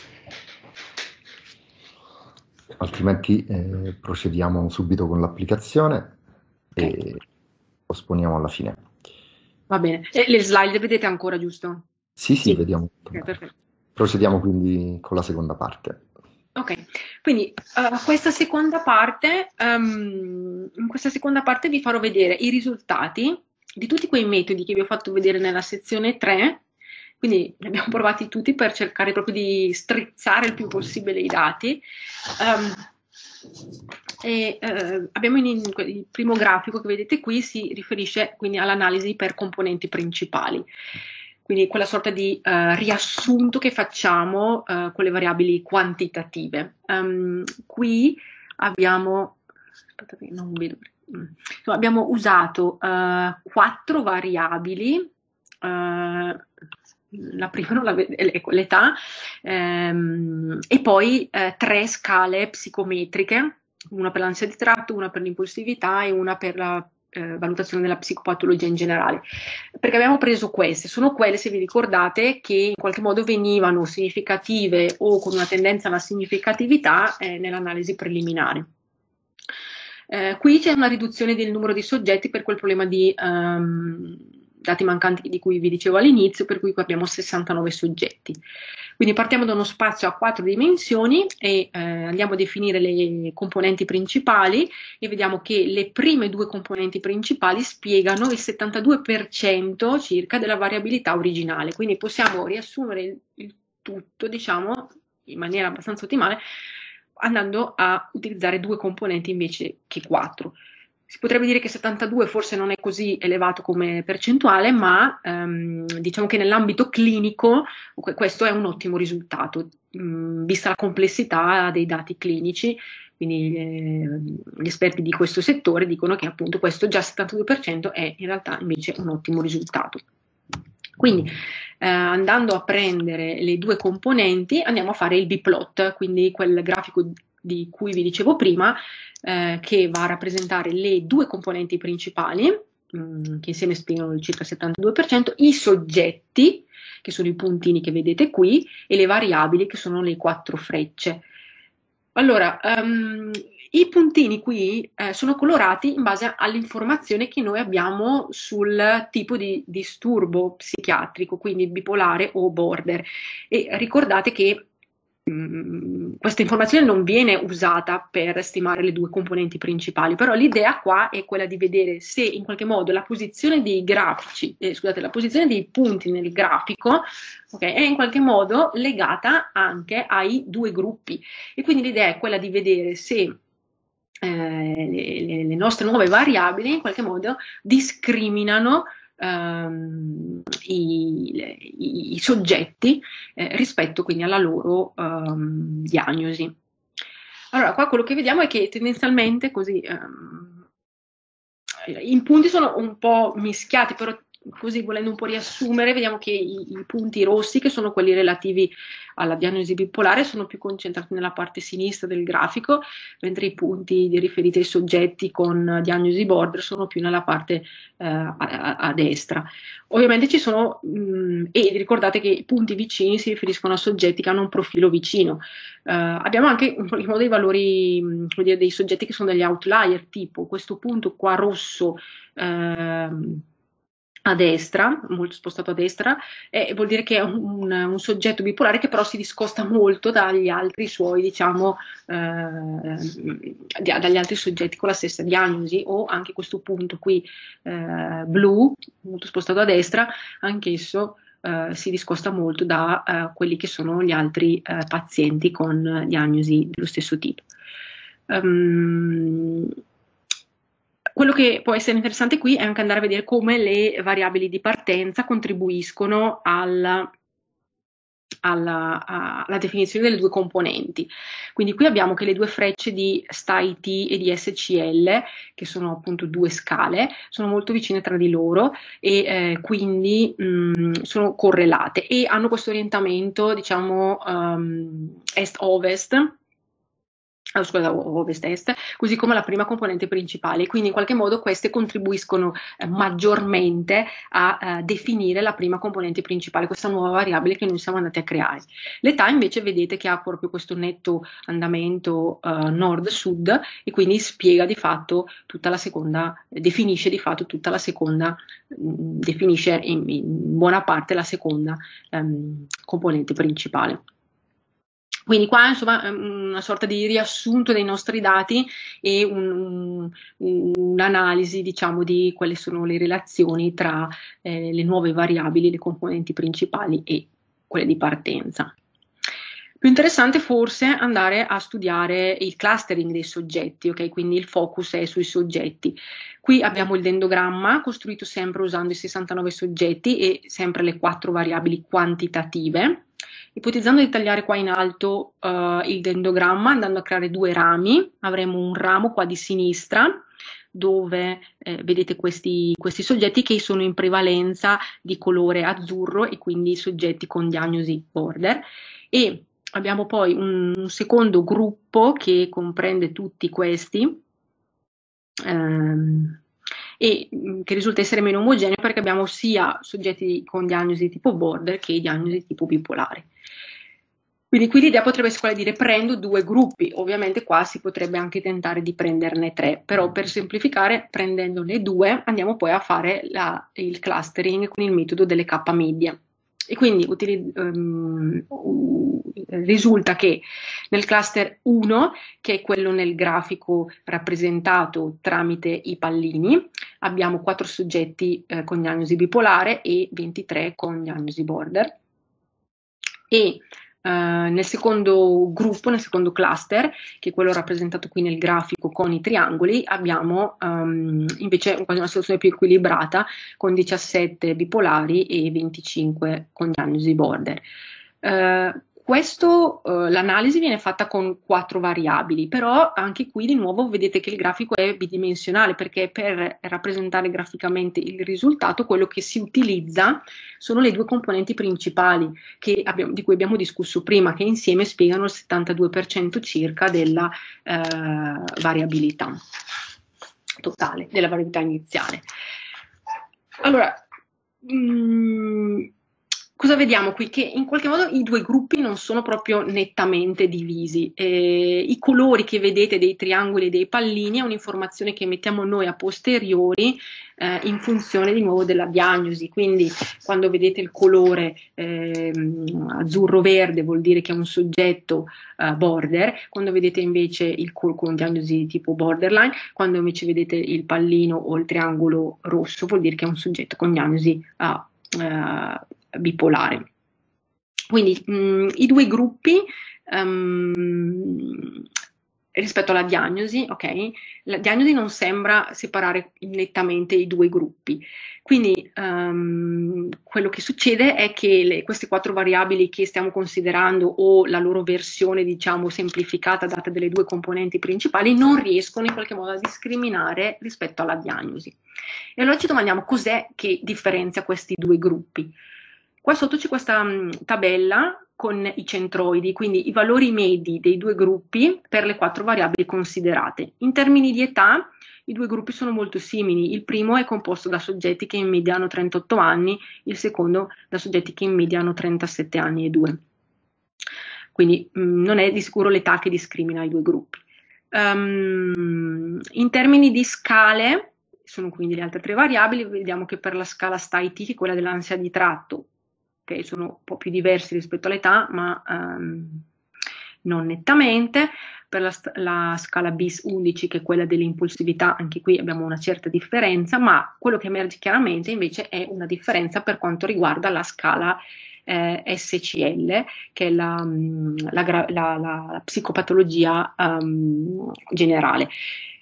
Altrimenti eh, procediamo subito con l'applicazione e okay. Posponiamo alla fine. Va bene. E le slide le vedete ancora, giusto? Sì, sì, sì. Vediamo. Okay, perfetto. Procediamo quindi con la seconda parte. Ok, quindi uh, questa seconda parte, um, in questa seconda parte vi farò vedere i risultati di tutti quei metodi che vi ho fatto vedere nella sezione tre. Quindi li abbiamo provati tutti per cercare proprio di strizzare il più possibile i dati. Um, e, uh, abbiamo in, in, il primo grafico che vedete qui si riferisce quindi all'analisi per componenti principali. Quindi quella sorta di uh, riassunto che facciamo uh, con le variabili quantitative. Um, qui abbiamo, aspetta, non vedo, insomma, abbiamo usato uh, quattro variabili. Uh, la prima non la vedo, l'età, ehm, e poi eh, tre scale psicometriche, una per l'ansia di tratto, una per l'impulsività e una per la eh, valutazione della psicopatologia in generale. Perché abbiamo preso queste? Sono quelle, se vi ricordate, che in qualche modo venivano significative o con una tendenza alla significatività eh, nell'analisi preliminare. Eh, qui c'è una riduzione del numero di soggetti per quel problema di um, dati mancanti di cui vi dicevo all'inizio, per cui qui abbiamo sessantanove soggetti. Quindi partiamo da uno spazio a quattro dimensioni e eh, andiamo a definire le componenti principali e vediamo che le prime due componenti principali spiegano il settantadue per cento circa della variabilità originale, quindi possiamo riassumere il, il tutto, diciamo, in maniera abbastanza ottimale, andando a utilizzare due componenti invece che quattro. Si potrebbe dire che settantadue forse non è così elevato come percentuale, ma ehm, diciamo che nell'ambito clinico questo è un ottimo risultato, mh, vista la complessità dei dati clinici. Quindi eh, gli esperti di questo settore dicono che appunto questo già settantadue per cento è in realtà invece un ottimo risultato. Quindi eh, andando a prendere le due componenti andiamo a fare il biplot, quindi quel grafico di cui vi dicevo prima, eh, che va a rappresentare le due componenti principali, mh, che insieme spiegano il circa settantadue per cento, i soggetti, che sono i puntini che vedete qui, e le variabili, che sono le quattro frecce. Allora, um, i puntini qui eh, sono colorati in base all'informazione che noi abbiamo sul tipo di disturbo psichiatrico, quindi bipolare o border. E ricordate che mh, questa informazione non viene usata per stimare le due componenti principali, però l'idea qua è quella di vedere se in qualche modo la posizione dei grafici, eh, scusate, la posizione dei punti nel grafico, okay, è in qualche modo legata anche ai due gruppi. E quindi l'idea è quella di vedere se Eh, le, le nostre nuove variabili in qualche modo discriminano ehm, i, le, i, i soggetti eh, rispetto quindi alla loro ehm, diagnosi. Allora, qua quello che vediamo è che tendenzialmente così ehm, i punti sono un po' mischiati, però così volendo un po' riassumere, vediamo che i, i punti rossi, che sono quelli relativi alla diagnosi bipolare, sono più concentrati nella parte sinistra del grafico, mentre i punti riferiti ai soggetti con diagnosi border sono più nella parte eh, a, a, a destra. Ovviamente ci sono, mh, e ricordate che i punti vicini si riferiscono a soggetti che hanno un profilo vicino. Uh, abbiamo anche in qualche modo dei valori, mh, dire, dei soggetti che sono degli outlier, tipo questo punto qua rosso ehm, a destra, molto spostato a destra, eh, vuol dire che è un, un soggetto bipolare che però si discosta molto dagli altri suoi, diciamo, eh, dagli altri soggetti con la stessa diagnosi, o anche questo punto qui eh, blu, molto spostato a destra, anch'esso eh, si discosta molto da eh, quelli che sono gli altri eh, pazienti con diagnosi dello stesso tipo. Um, Quello che può essere interessante qui è anche andare a vedere come le variabili di partenza contribuiscono alla, alla, alla definizione delle due componenti. Quindi qui abbiamo che le due frecce di S T A I T e di S C L, che sono appunto due scale, sono molto vicine tra di loro e eh, quindi mh, sono correlate e hanno questo orientamento, diciamo, um, est-ovest, Oh, scusa, ovest-est, così come la prima componente principale, quindi in qualche modo queste contribuiscono eh, maggiormente a eh, definire la prima componente principale, questa nuova variabile che noi siamo andati a creare. L'età invece vedete che ha proprio questo netto andamento eh, nord-sud e quindi spiega di fatto tutta la seconda, definisce di fatto tutta la seconda, mh, definisce in, in buona parte la seconda ehm, componente principale. Quindi qua insomma è una sorta di riassunto dei nostri dati e un, un, un'analisi, diciamo, di quali sono le relazioni tra eh, le nuove variabili, le componenti principali e quelle di partenza. Più interessante forse andare a studiare il clustering dei soggetti, ok? Quindi il focus è sui soggetti. Qui abbiamo il dendogramma costruito sempre usando i sessantanove soggetti e sempre le quattro variabili quantitative. Ipotizzando di tagliare qua in alto uh, il dendogramma, andando a creare due rami, avremo un ramo qua di sinistra, dove eh, vedete questi, questi soggetti che sono in prevalenza di colore azzurro e quindi soggetti con diagnosi border, e abbiamo poi un, un secondo gruppo che comprende tutti questi, ehm, e che risulta essere meno omogeneo perché abbiamo sia soggetti con diagnosi tipo border che diagnosi tipo bipolare. Quindi qui l'idea potrebbe essere quella di dire prendo due gruppi, ovviamente qua si potrebbe anche tentare di prenderne tre, però per semplificare prendendone due andiamo poi a fare la, il clustering con il metodo delle K-media. E quindi utilizz- um, uh, risulta che nel cluster uno, che è quello nel grafico rappresentato tramite i pallini, abbiamo quattro soggetti eh, con diagnosi bipolare e ventitré con diagnosi border. E Uh, nel secondo gruppo, nel secondo cluster, che è quello rappresentato qui nel grafico con i triangoli, abbiamo um, invece una situazione più equilibrata con diciassette bipolari e venticinque con diagnosi border. Uh, questo, uh, l'analisi viene fatta con quattro variabili, però anche qui di nuovo vedete che il grafico è bidimensionale, perché per rappresentare graficamente il risultato quello che si utilizza sono le due componenti principali che abbiamo, di cui abbiamo discusso prima, che insieme spiegano il settantadue per cento circa della uh, variabilità totale, della variabilità iniziale. Allora, mh, cosa vediamo qui? Che in qualche modo i due gruppi non sono proprio nettamente divisi. Eh, I colori che vedete dei triangoli e dei pallini è un'informazione che mettiamo noi a posteriori eh, in funzione di nuovo della diagnosi. Quindi quando vedete il colore eh, azzurro-verde vuol dire che è un soggetto eh, border, quando vedete invece il colore con diagnosi tipo borderline, quando invece vedete il pallino o il triangolo rosso vuol dire che è un soggetto con diagnosi uh, uh, bipolare. Quindi mh, i due gruppi um, rispetto alla diagnosi, ok? La diagnosi non sembra separare nettamente i due gruppi. Quindi um, quello che succede è che le, queste quattro variabili che stiamo considerando o la loro versione, diciamo, semplificata data delle due componenti principali non riescono in qualche modo a discriminare rispetto alla diagnosi. E allora ci domandiamo cos'è che differenzia questi due gruppi. Qua sotto c'è questa mh, tabella con i centroidi, quindi i valori medi dei due gruppi per le quattro variabili considerate. In termini di età, i due gruppi sono molto simili. Il primo è composto da soggetti che in media hanno trentotto anni, il secondo da soggetti che in media hanno trentasette anni e due. Quindi mh, non è di sicuro l'età che discrimina i due gruppi. Um, in termini di scale, sono quindi le altre tre variabili, vediamo che per la scala S T A I T, che è quella dell'ansia di tratto, che sono un po' più diversi rispetto all'età, ma um, non nettamente. Per la, la scala B I S undici, che è quella dell'impulsività, anche qui abbiamo una certa differenza, ma quello che emerge chiaramente invece è una differenza per quanto riguarda la scala eh, S C L, che è la, la, la, la, la psicopatologia um, generale,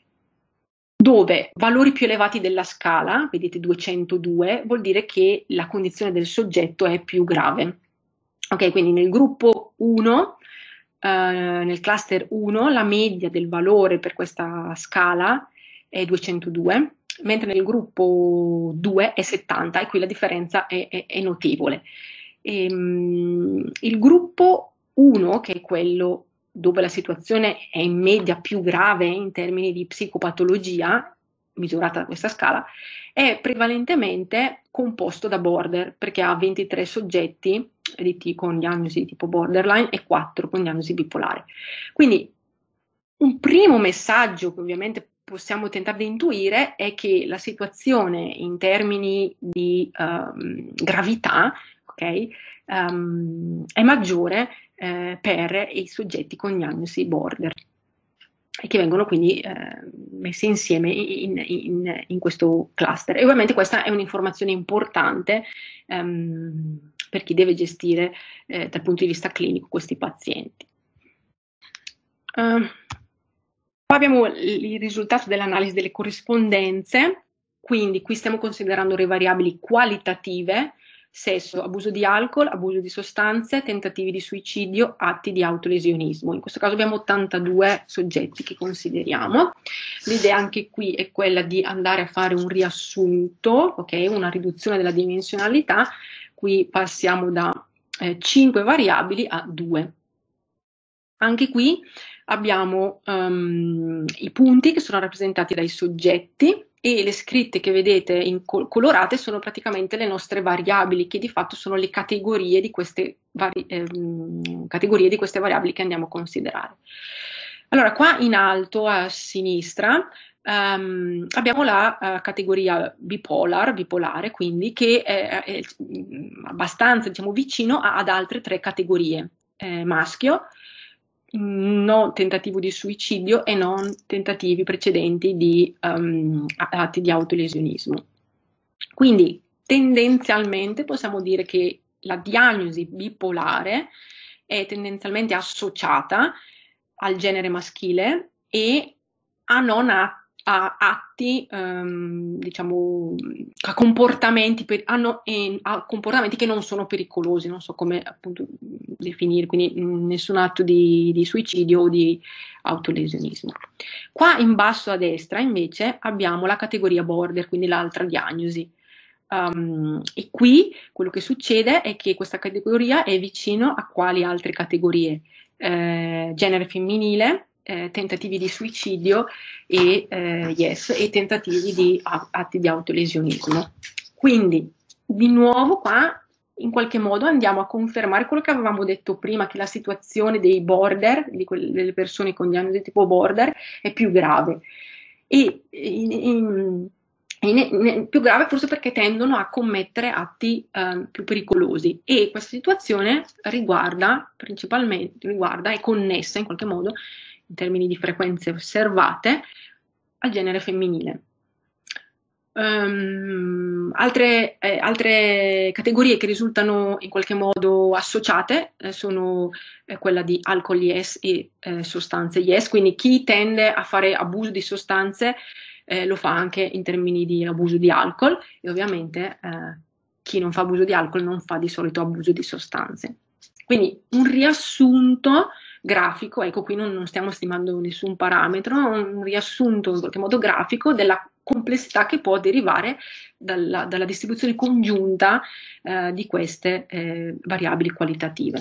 dove valori più elevati della scala, vedete duecentodue, vuol dire che la condizione del soggetto è più grave. Ok, quindi nel gruppo uno, eh, nel cluster uno, la media del valore per questa scala è duecentodue, mentre nel gruppo due è settanta, e qui la differenza è, è, è notevole. E, um, il gruppo uno, che è quello dove la situazione è in media più grave in termini di psicopatologia, misurata da questa scala, è prevalentemente composto da border, perché ha ventitré soggetti con diagnosi di tipo borderline e quattro con diagnosi bipolare. Quindi un primo messaggio che ovviamente possiamo tentare di intuire è che la situazione in termini di um, gravità, okay, um, è maggiore Eh, per i soggetti con diagnosi border, e che vengono quindi eh, messi insieme in, in, in questo cluster. E ovviamente questa è un'informazione importante ehm, per chi deve gestire eh, dal punto di vista clinico questi pazienti. Uh, qua abbiamo il risultato dell'analisi delle corrispondenze, quindi qui stiamo considerando le variabili qualitative: sesso, abuso di alcol, abuso di sostanze, tentativi di suicidio, atti di autolesionismo. In questo caso abbiamo ottantadue soggetti che consideriamo. L'idea anche qui è quella di andare a fare un riassunto, ok, una riduzione della dimensionalità. Qui passiamo da eh, cinque variabili a due. Anche qui abbiamo um, i punti che sono rappresentati dai soggetti e le scritte che vedete in col- colorate sono praticamente le nostre variabili, che di fatto sono le categorie di queste, vari- ehm, categorie di queste variabili che andiamo a considerare. Allora, qua in alto a sinistra um, abbiamo la uh, categoria bipolar, bipolare, quindi che è, è abbastanza, diciamo, vicino a, ad altre tre categorie: eh, maschio, non tentativo di suicidio e non tentativi precedenti di um, atti di autolesionismo. Quindi tendenzialmente possiamo dire che la diagnosi bipolare è tendenzialmente associata al genere maschile e a non a, a atti, um, diciamo, a comportamenti, per, a, no, e, a comportamenti che non sono pericolosi, non so come appunto definire, quindi mh, nessun atto di, di suicidio o di autolesionismo. Qua in basso a destra invece abbiamo la categoria border, quindi l'altra diagnosi. Um, e qui quello che succede è che questa categoria è vicino a quali altre categorie? Eh, genere femminile, eh, tentativi di suicidio e, eh, yes, e tentativi di a, atti di autolesionismo. Quindi di nuovo qua in qualche modo andiamo a confermare quello che avevamo detto prima, che la situazione dei border, di quelle, delle persone con diagnosi tipo border, è più grave. E in, in, in, in, più grave forse perché tendono a commettere atti eh, più pericolosi, e questa situazione riguarda principalmente, riguarda, è connessa in qualche modo, in termini di frequenze osservate, al genere femminile. Um, altre, eh, altre categorie che risultano in qualche modo associate eh, sono eh, quella di alcol yes e eh, sostanze yes, quindi chi tende a fare abuso di sostanze eh, lo fa anche in termini di abuso di alcol, e ovviamente eh, chi non fa abuso di alcol non fa di solito abuso di sostanze. Quindi un riassunto grafico, ecco, qui non, non stiamo stimando nessun parametro, un riassunto in qualche modo grafico della complessità che può derivare dalla, dalla distribuzione congiunta eh, di queste eh, variabili qualitative.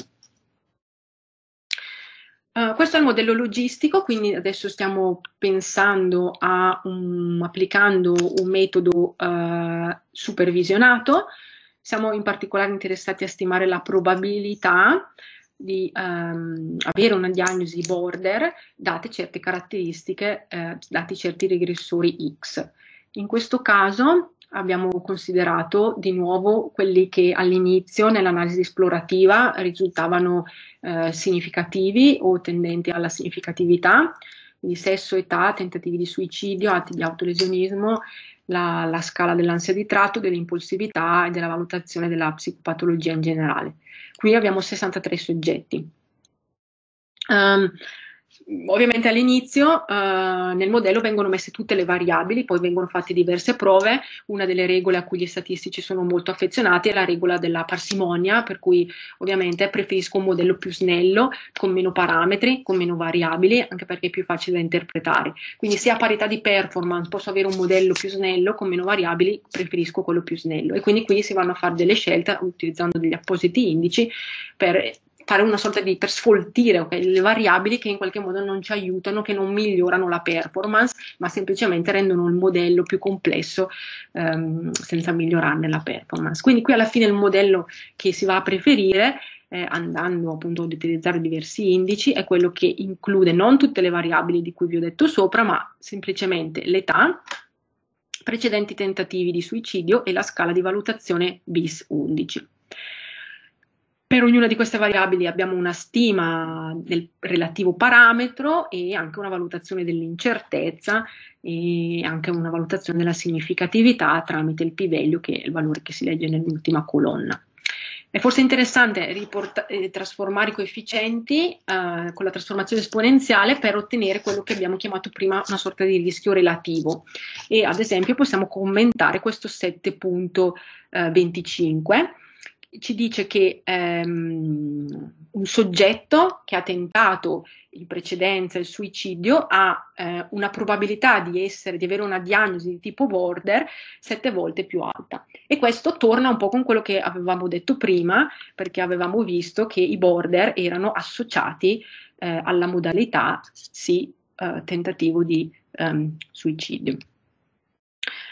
Uh, questo è il modello logistico, quindi adesso stiamo pensando a un, applicando un metodo uh, supervisionato. Siamo in particolare interessati a stimare la probabilità di um, avere una diagnosi border date certe caratteristiche, eh, dati certi regressori X. In questo caso abbiamo considerato di nuovo quelli che all'inizio nell'analisi esplorativa risultavano eh, significativi o tendenti alla significatività, quindi sesso, età, tentativi di suicidio, atti di autolesionismo, la, la scala dell'ansia di tratto, dell'impulsività e della valutazione della psicopatologia in generale. Qui abbiamo sessantatré soggetti. Um, Ovviamente all'inizio uh, nel modello vengono messe tutte le variabili, poi vengono fatte diverse prove. Una delle regole a cui gli statistici sono molto affezionati è la regola della parsimonia, per cui ovviamente preferisco un modello più snello, con meno parametri, con meno variabili, anche perché è più facile da interpretare. Quindi se a parità di performance posso avere un modello più snello, con meno variabili, preferisco quello più snello. E quindi qui si vanno a fare delle scelte utilizzando degli appositi indici per fare una sorta di, per sfoltire okay, le variabili che in qualche modo non ci aiutano, che non migliorano la performance, ma semplicemente rendono il modello più complesso ehm, senza migliorarne la performance. Quindi qui alla fine il modello che si va a preferire, eh, andando appunto ad utilizzare diversi indici, è quello che include non tutte le variabili di cui vi ho detto sopra, ma semplicemente l'età, precedenti tentativi di suicidio e la scala di valutazione B I S undici. Per ognuna di queste variabili abbiamo una stima del relativo parametro e anche una valutazione dell'incertezza e anche una valutazione della significatività tramite il p-value, che è il valore che si legge nell'ultima colonna. È forse interessante riporta- eh, trasformare i coefficienti eh, con la trasformazione esponenziale per ottenere quello che abbiamo chiamato prima una sorta di rischio relativo, e ad esempio possiamo commentare questo sette virgola venticinque. Ci dice che ehm, un soggetto che ha tentato in precedenza il suicidio ha eh, una probabilità di, essere, di avere una diagnosi di tipo border sette volte più alta. E questo torna un po' con quello che avevamo detto prima, perché avevamo visto che i border erano associati eh, alla modalità sì, eh, tentativo di ehm, suicidio.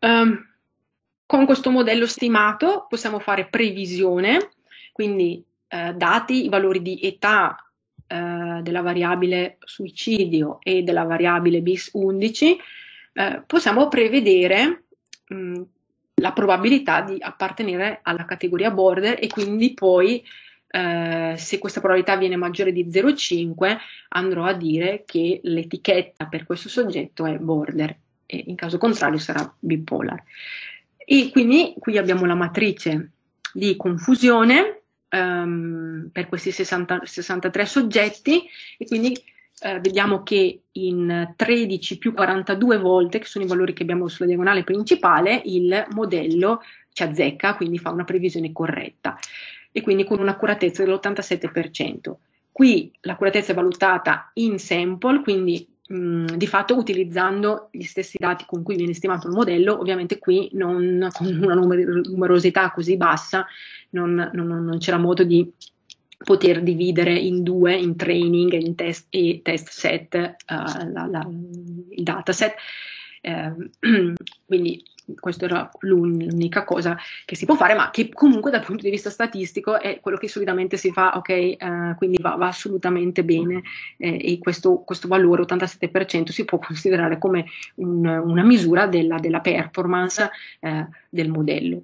Um, con questo modello stimato possiamo fare previsione, quindi eh, dati i valori di età eh, della variabile suicidio e della variabile bis undici, eh, possiamo prevedere mh, la probabilità di appartenere alla categoria border, e quindi poi eh, se questa probabilità viene maggiore di zero virgola cinque andrò a dire che l'etichetta per questo soggetto è border, e in caso contrario sarà bipolar. E quindi qui abbiamo la matrice di confusione um, per questi sessanta, sessantatré soggetti, e quindi uh, vediamo che in tredici più quarantadue volte, che sono i valori che abbiamo sulla diagonale principale, il modello ci azzecca, quindi fa una previsione corretta, e quindi con un'accuratezza dell'ottantasette per cento. Qui l'accuratezza è valutata in sample, quindi mh, di fatto utilizzando gli stessi dati con cui viene stimato il modello. Ovviamente qui non, con una numer- numerosità così bassa non, non, non c'era modo di poter dividere in due, in training in test, e test set, uh, la, la, il dataset. Eh, quindi questa era l'unica cosa che si può fare, ma che comunque dal punto di vista statistico è quello che solitamente si fa, ok, eh, quindi va, va assolutamente bene, eh, e questo, questo valore ottantasette per cento si può considerare come un, una misura della, della performance eh, del modello.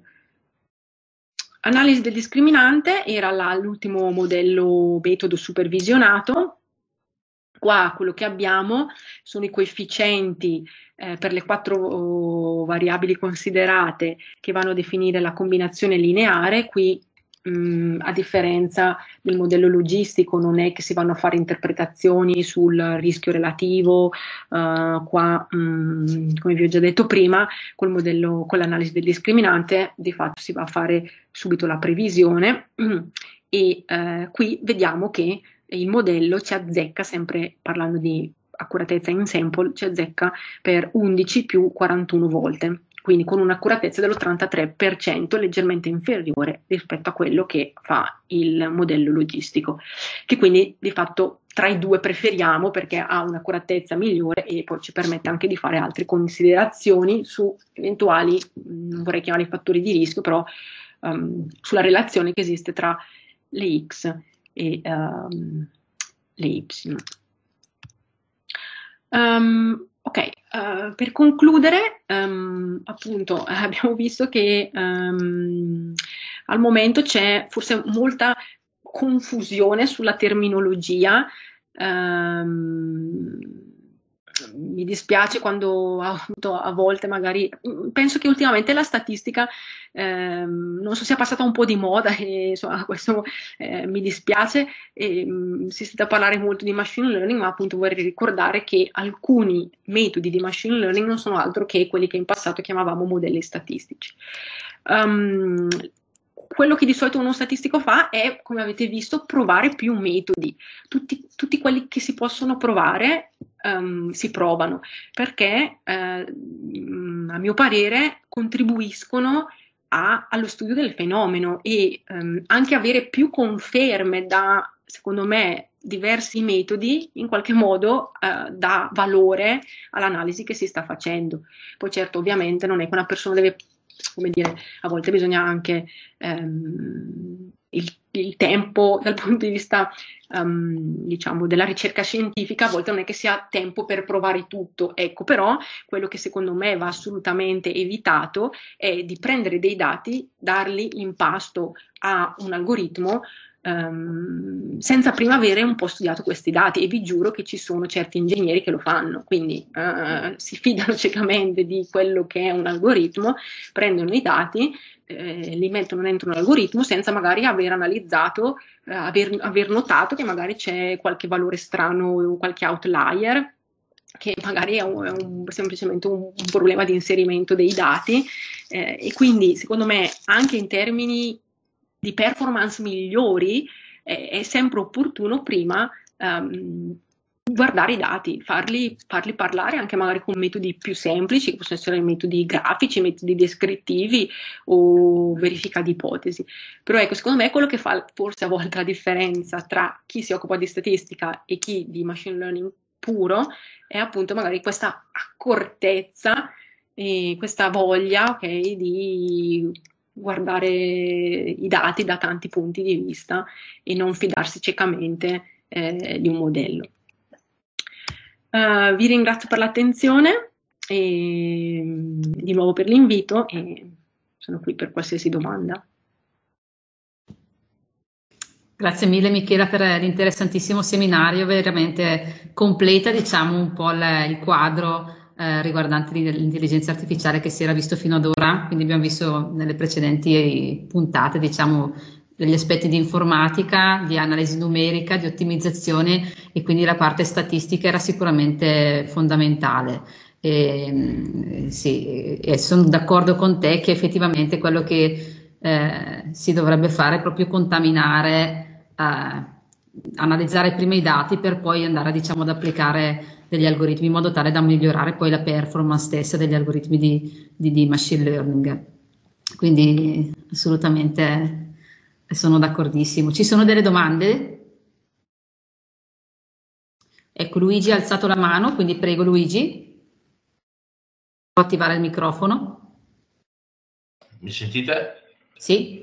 Analisi del discriminante era la, l'ultimo modello metodo supervisionato. Qua quello che abbiamo sono i coefficienti eh, per le quattro oh, variabili considerate, che vanno a definire la combinazione lineare. Qui mh, a differenza del modello logistico non è che si vanno a fare interpretazioni sul rischio relativo, uh, qua mh, come vi ho già detto prima, col modello, con l'analisi del discriminante di fatto si va a fare subito la previsione e eh, qui vediamo che il modello ci azzecca, sempre parlando di accuratezza in sample, ci azzecca per undici più quarantuno volte, quindi con un'accuratezza dell'ottantatré per cento, leggermente inferiore rispetto a quello che fa il modello logistico, che quindi di fatto tra i due preferiamo perché ha un'accuratezza migliore e poi ci permette anche di fare altre considerazioni su eventuali, non vorrei chiamare fattori di rischio, però um, sulla relazione che esiste tra le X e um, le Y. Um, ok, uh, per concludere, um, appunto abbiamo visto che um, al momento c'è forse molta confusione sulla terminologia. Um, mi dispiace quando a, a volte magari penso che ultimamente la statistica ehm, non so, sia passata un po' di moda e insomma questo eh, mi dispiace e, mh, si sta a parlare molto di machine learning, ma appunto vorrei ricordare che alcuni metodi di machine learning non sono altro che quelli che in passato chiamavamo modelli statistici. Um, quello che di solito uno statistico fa è, come avete visto, provare più metodi. Tutti, tutti quelli che si possono provare um, si provano, perché eh, a mio parere contribuiscono a, allo studio del fenomeno e um, anche avere più conferme da, secondo me, diversi metodi in qualche modo uh, dà valore all'analisi che si sta facendo. Poi certo, ovviamente non è che una persona deve, come dire, a volte bisogna anche um, il, il tempo dal punto di vista um, diciamo della ricerca scientifica, a volte non è che si ha tempo per provare tutto, ecco, però quello che secondo me va assolutamente evitato è di prendere dei dati, darli in pasto a un algoritmo Um, senza prima avere un po' studiato questi dati, e vi giuro che ci sono certi ingegneri che lo fanno, quindi uh, si fidano ciecamente di quello che è un algoritmo, prendono i dati, eh, li mettono dentro un algoritmo senza magari aver analizzato, uh, aver, aver notato che magari c'è qualche valore strano o qualche outlier, che magari è, un, è un, semplicemente un, un problema di inserimento dei dati, eh, e quindi secondo me anche in termini di performance migliori eh, è sempre opportuno prima um, guardare i dati, farli, farli parlare anche magari con metodi più semplici, che possono essere metodi grafici, metodi descrittivi o verifica di ipotesi. Però ecco, secondo me quello che fa forse a volte la differenza tra chi si occupa di statistica e chi di machine learning puro è appunto magari questa accortezza e questa voglia, okay, di guardare i dati da tanti punti di vista e non fidarsi ciecamente eh, di un modello. Uh, vi ringrazio per l'attenzione e di nuovo per l'invito e sono qui per qualsiasi domanda. Grazie mille Michela per l'interessantissimo seminario, veramente completa diciamo un po' il, il quadro eh, riguardante l'intelligenza artificiale che si era visto fino ad ora, quindi abbiamo visto nelle precedenti puntate diciamo degli aspetti di informatica, di analisi numerica, di ottimizzazione e quindi la parte statistica era sicuramente fondamentale. E, sì, e sono d'accordo con te che effettivamente quello che eh, si dovrebbe fare è proprio contaminare, eh, analizzare prima i dati per poi andare diciamo ad applicare degli algoritmi in modo tale da migliorare poi la performance stessa degli algoritmi di, di, di machine learning. Quindi assolutamente sono d'accordissimo. Ci sono delle domande? Ecco, Luigi ha alzato la mano, quindi prego Luigi. Può attivare il microfono. Mi sentite? Sì.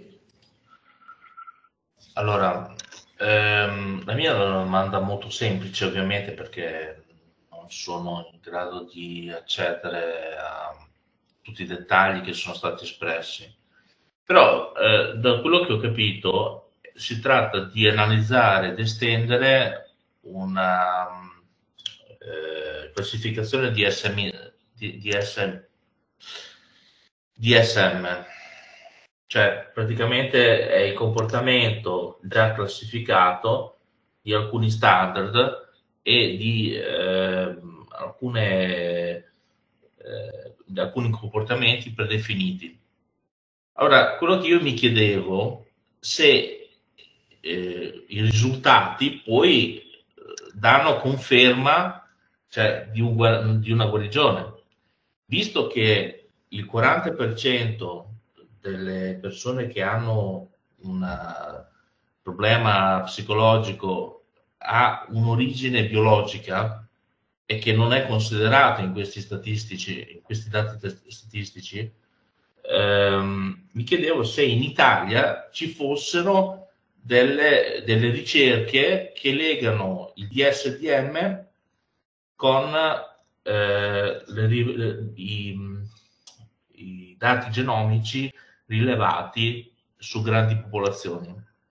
Allora, ehm, la mia è una domanda molto semplice ovviamente perché non sono in grado di accedere a tutti i dettagli che sono stati espressi. Però eh, da quello che ho capito si tratta di analizzare ed estendere una eh, classificazione di S M, di, di, S M, di S M, cioè praticamente è il comportamento già classificato di alcuni standard e di eh, alcune, eh, di alcuni comportamenti predefiniti. Allora, quello che io mi chiedevo, se eh, i risultati poi danno conferma cioè, di, un, di una guarigione, visto che il quaranta per cento delle persone che hanno un problema psicologico ha un'origine biologica e che non è considerato in questi statistici, in questi dati statistici, ehm, mi chiedevo se in Italia ci fossero delle, delle ricerche che legano il D S D M con eh, le, le, i, i dati genomici rilevati su grandi popolazioni.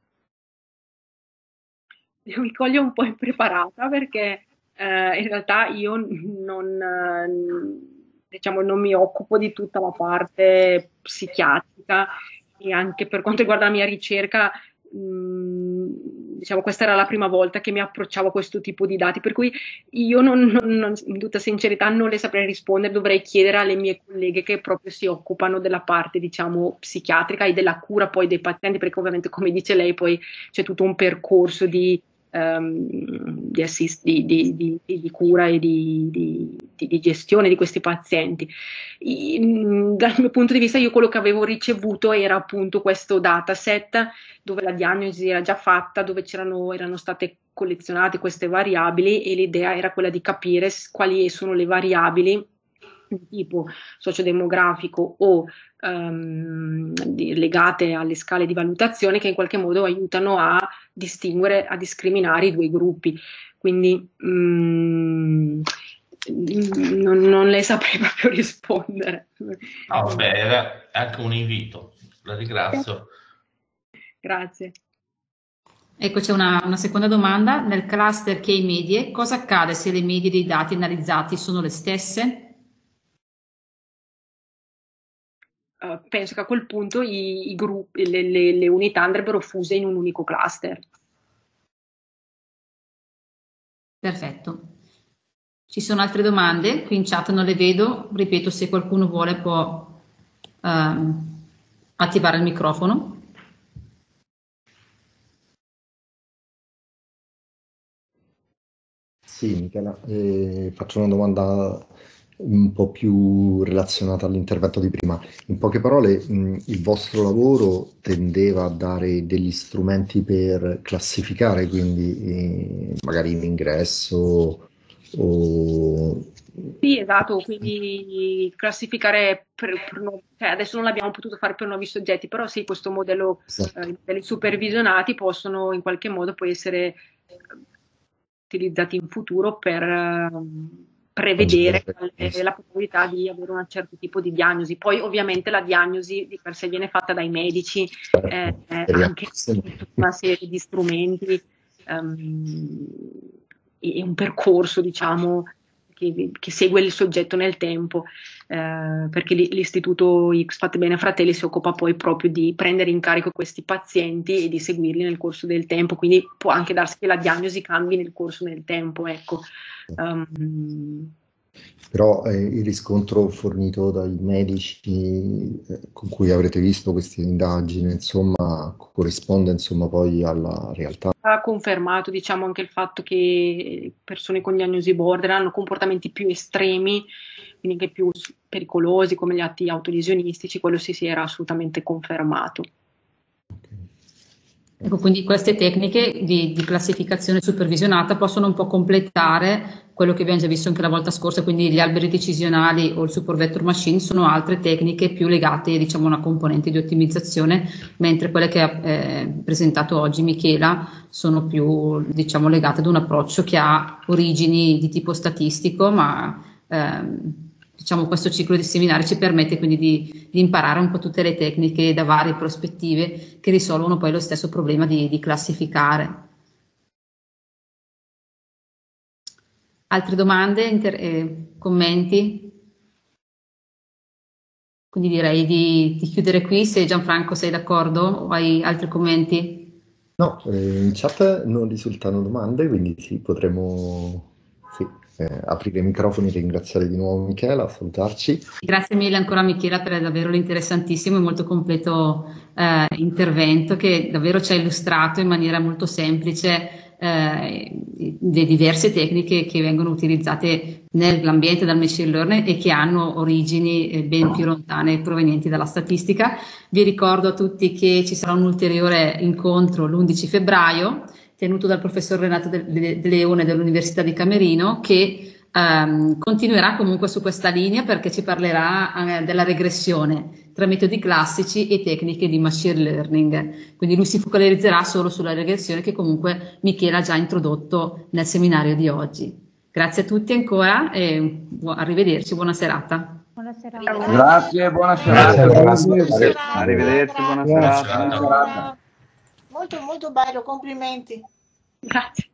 Io mi coglio un po' impreparata perché eh, in realtà io non, eh, diciamo, non mi occupo di tutta la parte psichiatrica e anche per quanto riguarda la mia ricerca, mh, diciamo, questa era la prima volta che mi approcciavo a questo tipo di dati, per cui io non, non, non, in tutta sincerità non le saprei rispondere, dovrei chiedere alle mie colleghe che proprio si occupano della parte, diciamo, psichiatrica e della cura poi dei pazienti, perché ovviamente, come dice lei, poi c'è tutto un percorso di Di, assist, di, di, di, di cura e di, di, di gestione di questi pazienti. In, dal mio punto di vista, io quello che avevo ricevuto era appunto questo dataset dove la diagnosi era già fatta, dove c'erano, erano state collezionate queste variabili e l'idea era quella di capire quali sono le variabili di tipo sociodemografico o um, di, legate alle scale di valutazione che in qualche modo aiutano a distinguere, a discriminare i due gruppi. Quindi um, non, non le saprei proprio rispondere. No, vabbè, era anche un invito. La ringrazio. Grazie. Ecco, c'è una, una seconda domanda. Nel cluster K-medie, cosa accade se le medie dei dati analizzati sono le stesse? Uh, penso che a quel punto i, i gruppi, le, le, le unità andrebbero fuse in un unico cluster. Perfetto. Ci sono altre domande? Qui in chat non le vedo. Ripeto, se qualcuno vuole può uh, attivare il microfono. Sì, Michela, eh, faccio una domanda un po' più relazionata all'intervento di prima. In poche parole, mh, il vostro lavoro tendeva a dare degli strumenti per classificare, quindi eh, magari l'ingresso o Sì, esatto, quindi classificare, per, per no- cioè adesso non l'abbiamo potuto fare per nuovi soggetti, però sì, questo modello, Esatto. eh, i modelli supervisionati possono in qualche modo poi essere eh, utilizzati in futuro per eh, prevedere qual è la probabilità di avere un certo tipo di diagnosi. Poi ovviamente la diagnosi di per sé viene fatta dai medici, eh, eh, anche con una serie di strumenti ehm, e un percorso, diciamo, che, che segue il soggetto nel tempo, eh, perché l'istituto X Fate Bene Fratelli si occupa poi proprio di prendere in carico questi pazienti e di seguirli nel corso del tempo, quindi può anche darsi che la diagnosi cambi nel corso del tempo, ecco. Um, Però eh, il riscontro fornito dai medici eh, con cui avrete visto queste indagini, insomma, corrisponde insomma poi alla realtà. Ha confermato, diciamo, anche il fatto che persone con diagnosi borderline hanno comportamenti più estremi, quindi anche più pericolosi, come gli atti autolesionistici, quello sì, si era assolutamente confermato. Ecco, quindi queste tecniche di, di classificazione supervisionata possono un po' completare quello che abbiamo già visto anche la volta scorsa, quindi gli alberi decisionali o il super vector machine sono altre tecniche più legate, diciamo, a una componente di ottimizzazione, mentre quelle che ha eh, presentato oggi Michela sono più, diciamo, legate ad un approccio che ha origini di tipo statistico, ma ehm, diciamo, questo ciclo di seminari ci permette quindi di, di imparare un po' tutte le tecniche da varie prospettive che risolvono poi lo stesso problema di, di classificare. Altre domande, inter- eh, commenti? Quindi direi di, di chiudere qui, se Gianfranco sei d'accordo o hai altri commenti? No, eh, in chat non risultano domande, quindi sì, potremo sì, eh, aprire i microfoni e ringraziare di nuovo Michela, salutarci. Grazie mille ancora a Michela per davvero l'interessantissimo e molto completo eh, intervento che davvero ci ha illustrato in maniera molto semplice eh, le diverse tecniche che vengono utilizzate nell'ambiente del machine learning e che hanno origini eh, ben più lontane provenienti dalla statistica. Vi ricordo a tutti che ci sarà un ulteriore incontro l'undici febbraio tenuto dal professor Renato De, De, De Leone dell'Università di Camerino, che Um, continuerà comunque su questa linea perché ci parlerà uh, della regressione tra metodi classici e tecniche di machine learning. Quindi lui si focalizzerà solo sulla regressione che comunque Michela ha già introdotto nel seminario di oggi. Grazie a tutti ancora e bu- arrivederci, buona serata. Buona serata. Grazie, buona serata. Grazie. Arrivederci, buona serata. Molto molto bello, complimenti. Grazie.